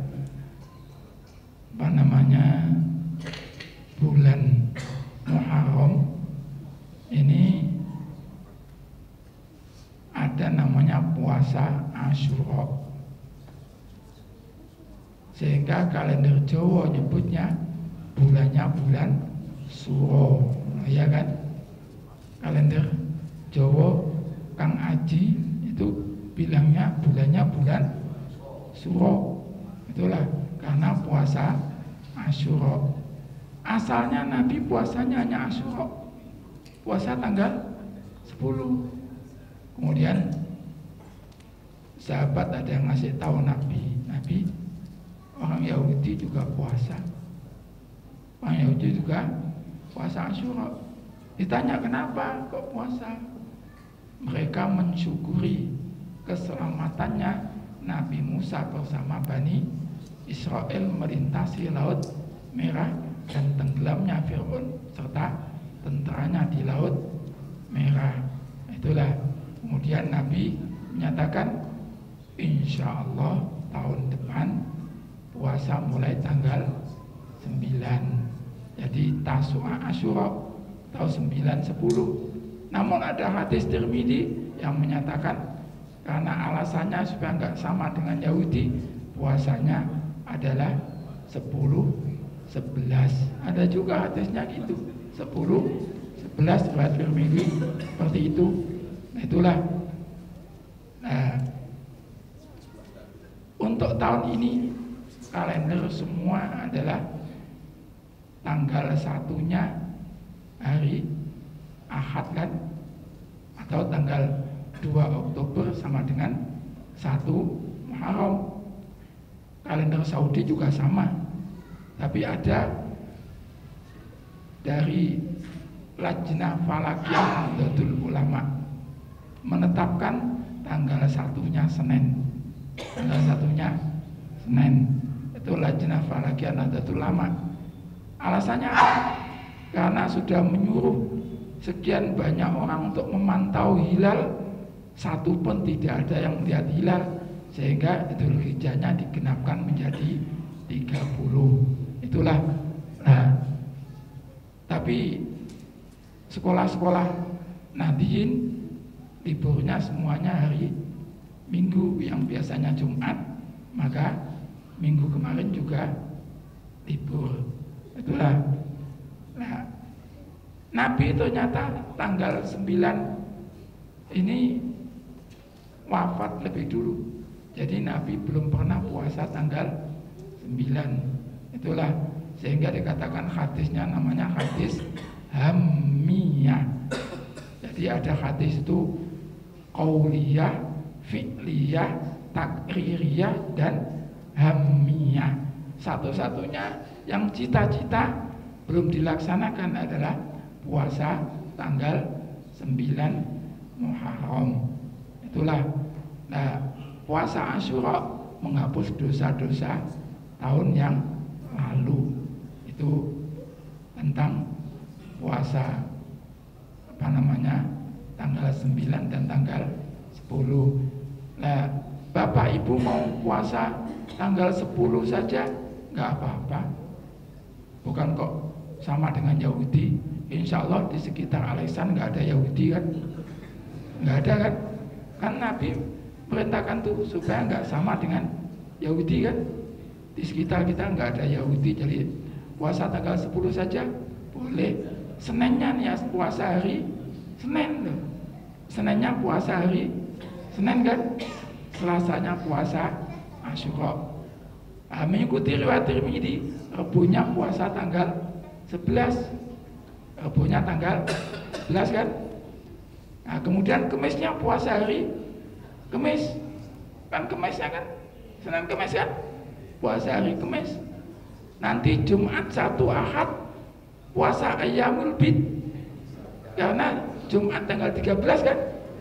apa namanya bulan Muharram ini ada namanya puasa Asyura, sehingga kalender Jawa nyebutnya bulannya bulan Suro, ya kan? Kalender Jawa Kang Aji itu bilangnya bulannya bulan Suro. Itulah karena puasa Asyura. Asalnya Nabi puasanya hanya Asyura, puasa tanggal sepuluh. Kemudian sahabat ada yang ngasih tahu Nabi, Nabi orang Yahudi juga puasa, orang Yahudi juga puasa Asyura. Ditanya kenapa kok puasa? Mereka mensyukuri keselamatannya Nabi Musa bersama Bani Israel melintasi Laut Merah dan tenggelamnya Fir'aun serta tentaranya di Laut Merah. Itulah kemudian Nabi menyatakan insya Allah tahun depan puasa mulai tanggal sembilan. Jadi Tasu'a Asyura tahun sembilan sepuluh. Namun ada hadis Tirmidzi yang menyatakan karena alasannya supaya enggak sama dengan Yahudi, puasanya adalah sepuluh sebelas. Ada juga hadisnya gitu, sepuluh sebelas riwayat Tirmidzi seperti itu. Nah, itulah. Nah, untuk tahun ini kalender semua adalah tanggal satunya hari Ahad kan, atau tanggal dua Oktober sama dengan satu Muharram. Kalender Saudi juga sama, tapi ada dari Lajnah Falakiyah Nahdlatul Ulama menetapkan tanggal satunya Senin, tanggal satunya Senin itu Lajnah Falakiyah Nahdlatul Ulama. Alasannya apa? Karena sudah menyuruh sekian banyak orang untuk memantau hilal, satu pun tidak ada yang melihat hilal, sehingga Dzul Hijjahnya digenapkan menjadi tiga puluh. Itulah. Nah, tapi sekolah-sekolah Nahdliyin liburnya semuanya hari Minggu, yang biasanya Jumat, maka minggu kemarin juga libur. Itulah. Nah, Nabi itu nyata tanggal sembilan ini wafat lebih dulu. Jadi Nabi belum pernah puasa tanggal sembilan. Itulah sehingga dikatakan hadisnya namanya hadis Hammiyah. Jadi ada hadis itu qauliyah, fi'liyah, takririyah, dan Hammiyah. Satu-satunya yang cita-cita belum dilaksanakan adalah puasa tanggal sembilan Muharram. Itulah. Nah, puasa Asyura menghapus dosa-dosa tahun yang lalu. Itu tentang puasa apa namanya tanggal sembilan dan tanggal sepuluh. Nah, Bapak Ibu mau puasa tanggal sepuluh saja nggak apa-apa. Bukan kok sama dengan Yahudi. Insya Allah di sekitar Alexan nggak ada Yahudi kan? Nggak ada kan? Kan Nabi perintahkan tuh supaya nggak sama dengan Yahudi kan? Di sekitar kita nggak ada Yahudi, jadi puasa tanggal sepuluh saja boleh. Seninnya nih ya, puasa hari Senin loh. Seninnya puasa hari Senin kan? Selasanya puasa Asyura. Nah, mengikuti riwayat Tirmidzi, Rebunya puasa tanggal sebelas. Rebunya tanggal sebelas kan? Nah, kemudian Kemisnya puasa hari Kemis. Kan Kemisnya kan? Senin Kemis kan? Puasa hari Kemis. Nanti Jumat satu Ahad puasa Ayyamul Bid. Karena Jumat tanggal tiga belas kan?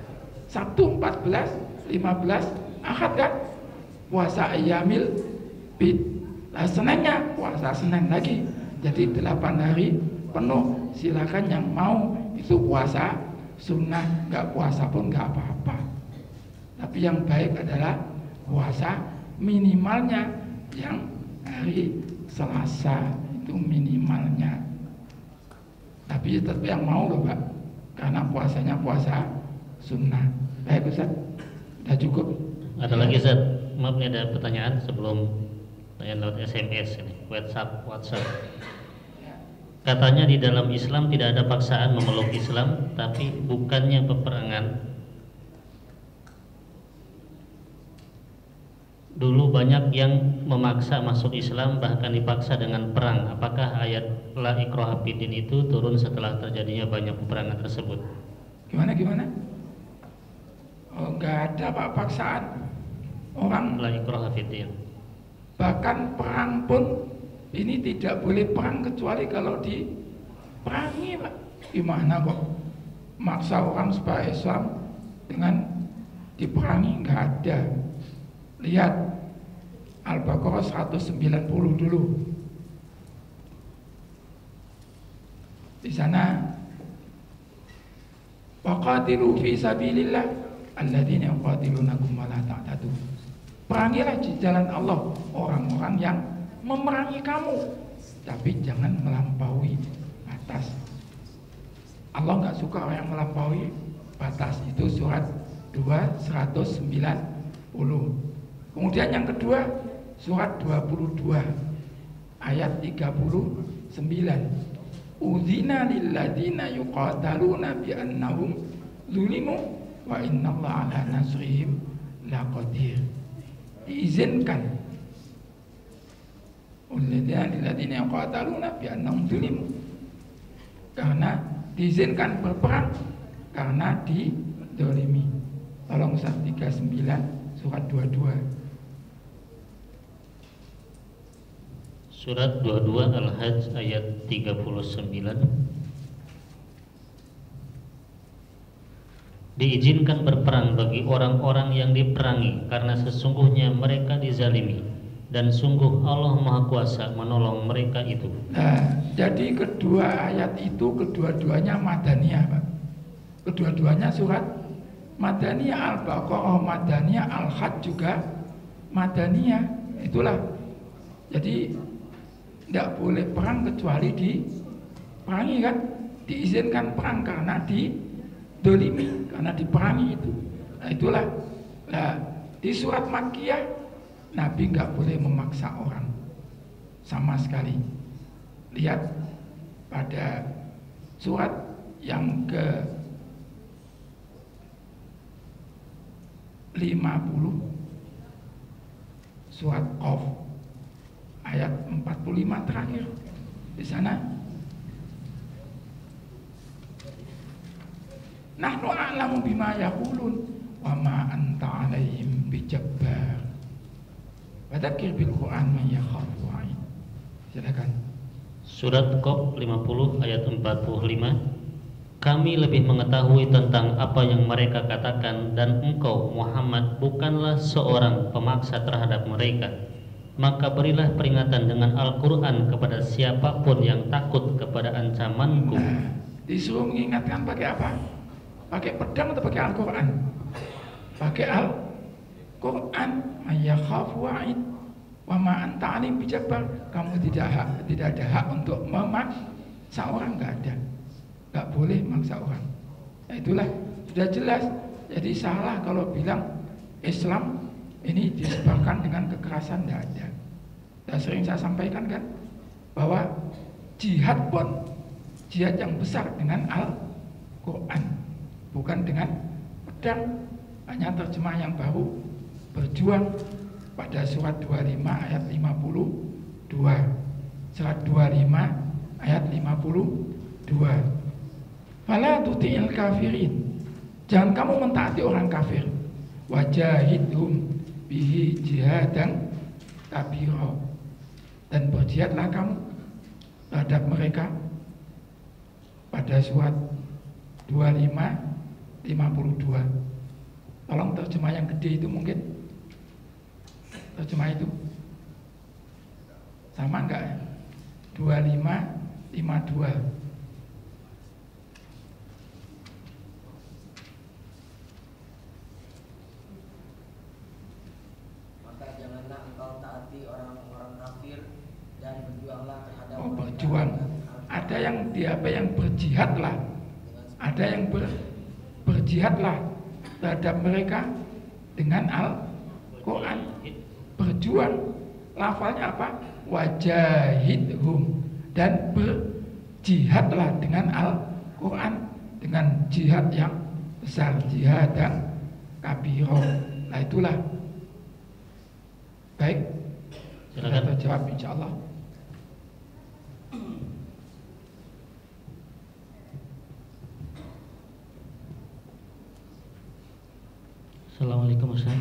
Sabtu empat belas, lima belas Ahad kan? Puasa Ayyamil Bid. Nah, Seninnya puasa Senin lagi. Jadi delapan hari penuh. Silakan yang mau itu puasa sunnah, nggak puasa pun nggak apa-apa. Tapi yang baik adalah puasa minimalnya yang hari Selasa, itu minimalnya. Tapi tetap yang mau loh Pak, karena puasanya puasa sunnah. Baik Ustaz, sudah cukup. Ada lagi Ustaz? Maaf nih ada pertanyaan sebelum tanya lewat S M S ini, WhatsApp, WhatsApp. Katanya di dalam Islam tidak ada paksaan memeluk Islam, tapi bukannya peperangan. Dulu banyak yang memaksa masuk Islam, bahkan dipaksa dengan perang. Apakah ayat la ikraha fiddin itu turun setelah terjadinya banyak peperangan tersebut? Gimana gimana? Oh, enggak ada Pak paksaan. Orang La ikraha fiddin. Bahkan perang pun ini tidak boleh perang kecuali kalau diperangi Pak. Gimana kok maksa orang supaya Islam dengan diperangi? Enggak ada. Lihat Al-Baqarah seratus sembilan puluh dulu. Di sana waqatilu fi sabilillah alladzina yuqatilunakum wa la ta'tadu. Perangilah di jalan Allah orang-orang yang memerangi kamu, tapi jangan melampaui batas. Allah nggak suka orang yang melampaui batas. Itu surat dua seratus sembilan puluh. Kemudian yang kedua surat dua puluh dua ayat tiga puluh sembilan. Udzina lilladzina yuqataluna bi annahum zulimu wa innallaha ala nasrihim laqadir. Diizinkan udzina lilladzina yuqataluna bi annahum zulimu, karena diizinkan berperang karena dizalimi. Tolong Ustaz tiga puluh sembilan surat dua puluh dua. Surat dua puluh dua Al-Hajj ayat tiga puluh sembilan. Diizinkan berperang bagi orang-orang yang diperangi karena sesungguhnya mereka dizalimi, dan sungguh Allah Maha Kuasa menolong mereka itu. Nah, jadi kedua ayat itu kedua-duanya Madaniyah Pak. Kedua-duanya surat Madaniyah, Al-Baqarah Madaniyah, Al-Hajj juga Madaniyah. Itulah. Jadi tidak boleh perang kecuali di perangi kan, diizinkan perang karena didolimi, karena diperangi itu. Nah itulah. Nah, di surat Makkiyah Nabi nggak boleh memaksa orang sama sekali. Lihat pada surat yang ke lima puluh, surat Qaf ayat empat puluh lima terakhir. Di sana nahnu a'lamu bima yaqulun wa ma anta 'alaihim bijabbar fadzakir bil Qur'an man yakhafu wa'id. Silakan. Surat Qaf lima puluh ayat empat puluh lima. Kami lebih mengetahui tentang apa yang mereka katakan, dan engkau Muhammad bukanlah seorang pemaksa terhadap mereka. Maka berilah peringatan dengan Al-Quran kepada siapapun yang takut kepada ancamanku. Nah, disuruh mengingatkan pakai apa? Pakai pedang atau pakai Al-Quran? Pakai Al-Quran. Ayyakhafu wa'id wa ma anta 'alim bijabbar. Kamu tidak hak, tidak ada hak untuk memaksa orang, nggak ada. Nggak boleh maksa orang. Nah, itulah sudah jelas. Jadi salah kalau bilang Islam ini disebarkan dengan kekerasan, tidak ada. Dan sering saya sampaikan kan bahwa jihad pun jihad yang besar dengan Al-Quran, bukan dengan pedang. Hanya terjemah yang baru, berjuang pada surat dua puluh lima ayat lima puluh dua. Surat dua puluh lima ayat lima puluh dua. Fala tuti'il kafirin. Jangan kamu mentaati orang kafir. Wajahidhum bihi jihadan kabira. Dan berjihadlah kamu terhadap mereka pada surat dua puluh lima lima puluh dua. Tolong terjemah yang gede itu mungkin. Terjemah itu sama enggak ya? dua puluh lima lima puluh dua. Oh, berjuang. Ada yang dia apa yang berjihadlah. Ada yang ber, berjihadlah terhadap mereka dengan Al-Quran. Berjuang. Lafalnya apa? Wajahidhum. Dan berjihadlah dengan Al-Quran, dengan jihad yang besar, jihad yang kabiro. Nah itulah. Baik. Silakan terjawab insyaallah. Assalamualaikum Ustaz.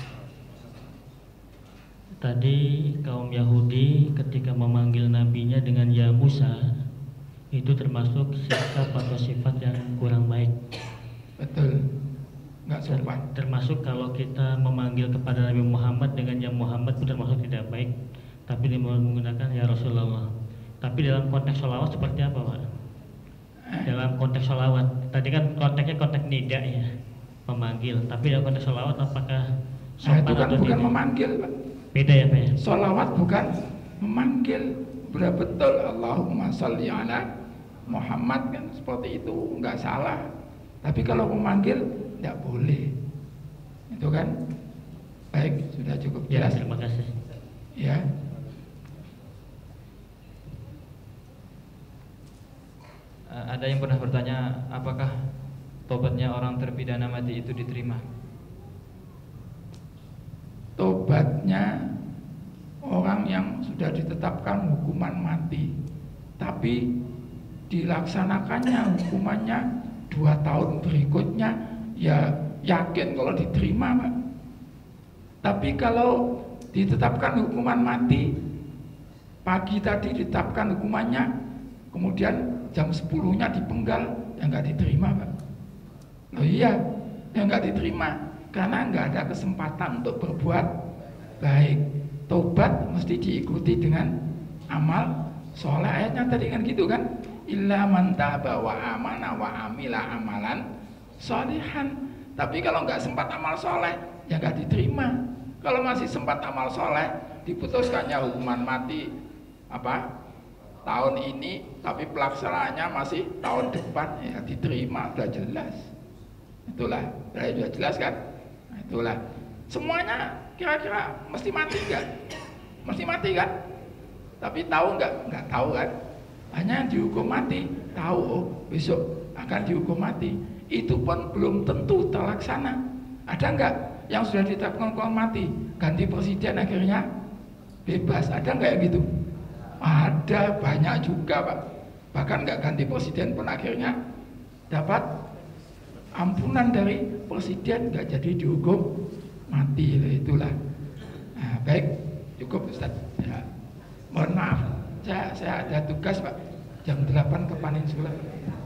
Tadi kaum Yahudi ketika memanggil nabinya dengan ya Musa, itu termasuk sikap atau sifat yang kurang baik. Betul. Enggak sopan. Termasuk kalau kita memanggil kepada Nabi Muhammad dengan ya Muhammad itu termasuk tidak baik. Tapi dia menggunakan ya Rasulullah. Tapi dalam konteks sholawat seperti apa, Pak? Dalam konteks sholawat, tadi kan konteksnya konteks nida ya, memanggil. Tapi dalam konteks sholawat apakah sopan nah, itu kan atau bukan tidak? Memanggil, Pak. Beda ya, Pak ya? Sholawat bukan memanggil. Betul Allahumma sholli ala Muhammad kan seperti itu, nggak salah. Tapi kalau memanggil tidak boleh. Itu kan. Baik, sudah cukup jelas. Ya, terima kasih. Ya. Ada yang pernah bertanya, apakah tobatnya orang terpidana mati itu diterima? Tobatnya orang yang sudah ditetapkan hukuman mati, tapi dilaksanakannya hukumannya dua tahun berikutnya, ya yakin kalau diterima, Pak. Tapi kalau ditetapkan hukuman mati, pagi tadi ditetapkan hukumannya, kemudian jam sepuluhnya dipenggal, ya nggak diterima, Pak. Oh iya, ya nggak diterima karena nggak ada kesempatan untuk berbuat baik. Tobat mesti diikuti dengan amal soleh. Ayatnya tadi kan gitu kan, illa man taba wa amana wa amila amalan solehan. Tapi kalau nggak sempat amal soleh, ya nggak diterima. Kalau masih sempat amal soleh, diputuskannya hukuman mati apa tahun ini, tapi pelaksanaannya masih tahun depan, ya diterima, sudah jelas. Itulah, sudah jelas kan? Nah, itulah. Semuanya kira-kira mesti mati nggak? Mesti mati kan? Tapi tahu nggak? Nggak tahu kan? Hanya dihukum mati, tahu oh, besok akan dihukum mati. Itu pun belum tentu terlaksana. Ada nggak yang sudah ditetapkan hukuman mati, ganti presiden akhirnya bebas? Ada nggak yang gitu? Ada, banyak juga Pak. Bahkan nggak ganti presiden pun akhirnya dapat ampunan dari presiden, nggak jadi dihukum mati. Itulah. Nah, baik, cukup Ustaz. Ya. Mohon maaf, saya, saya ada tugas Pak, jam delapan ke Peninsula.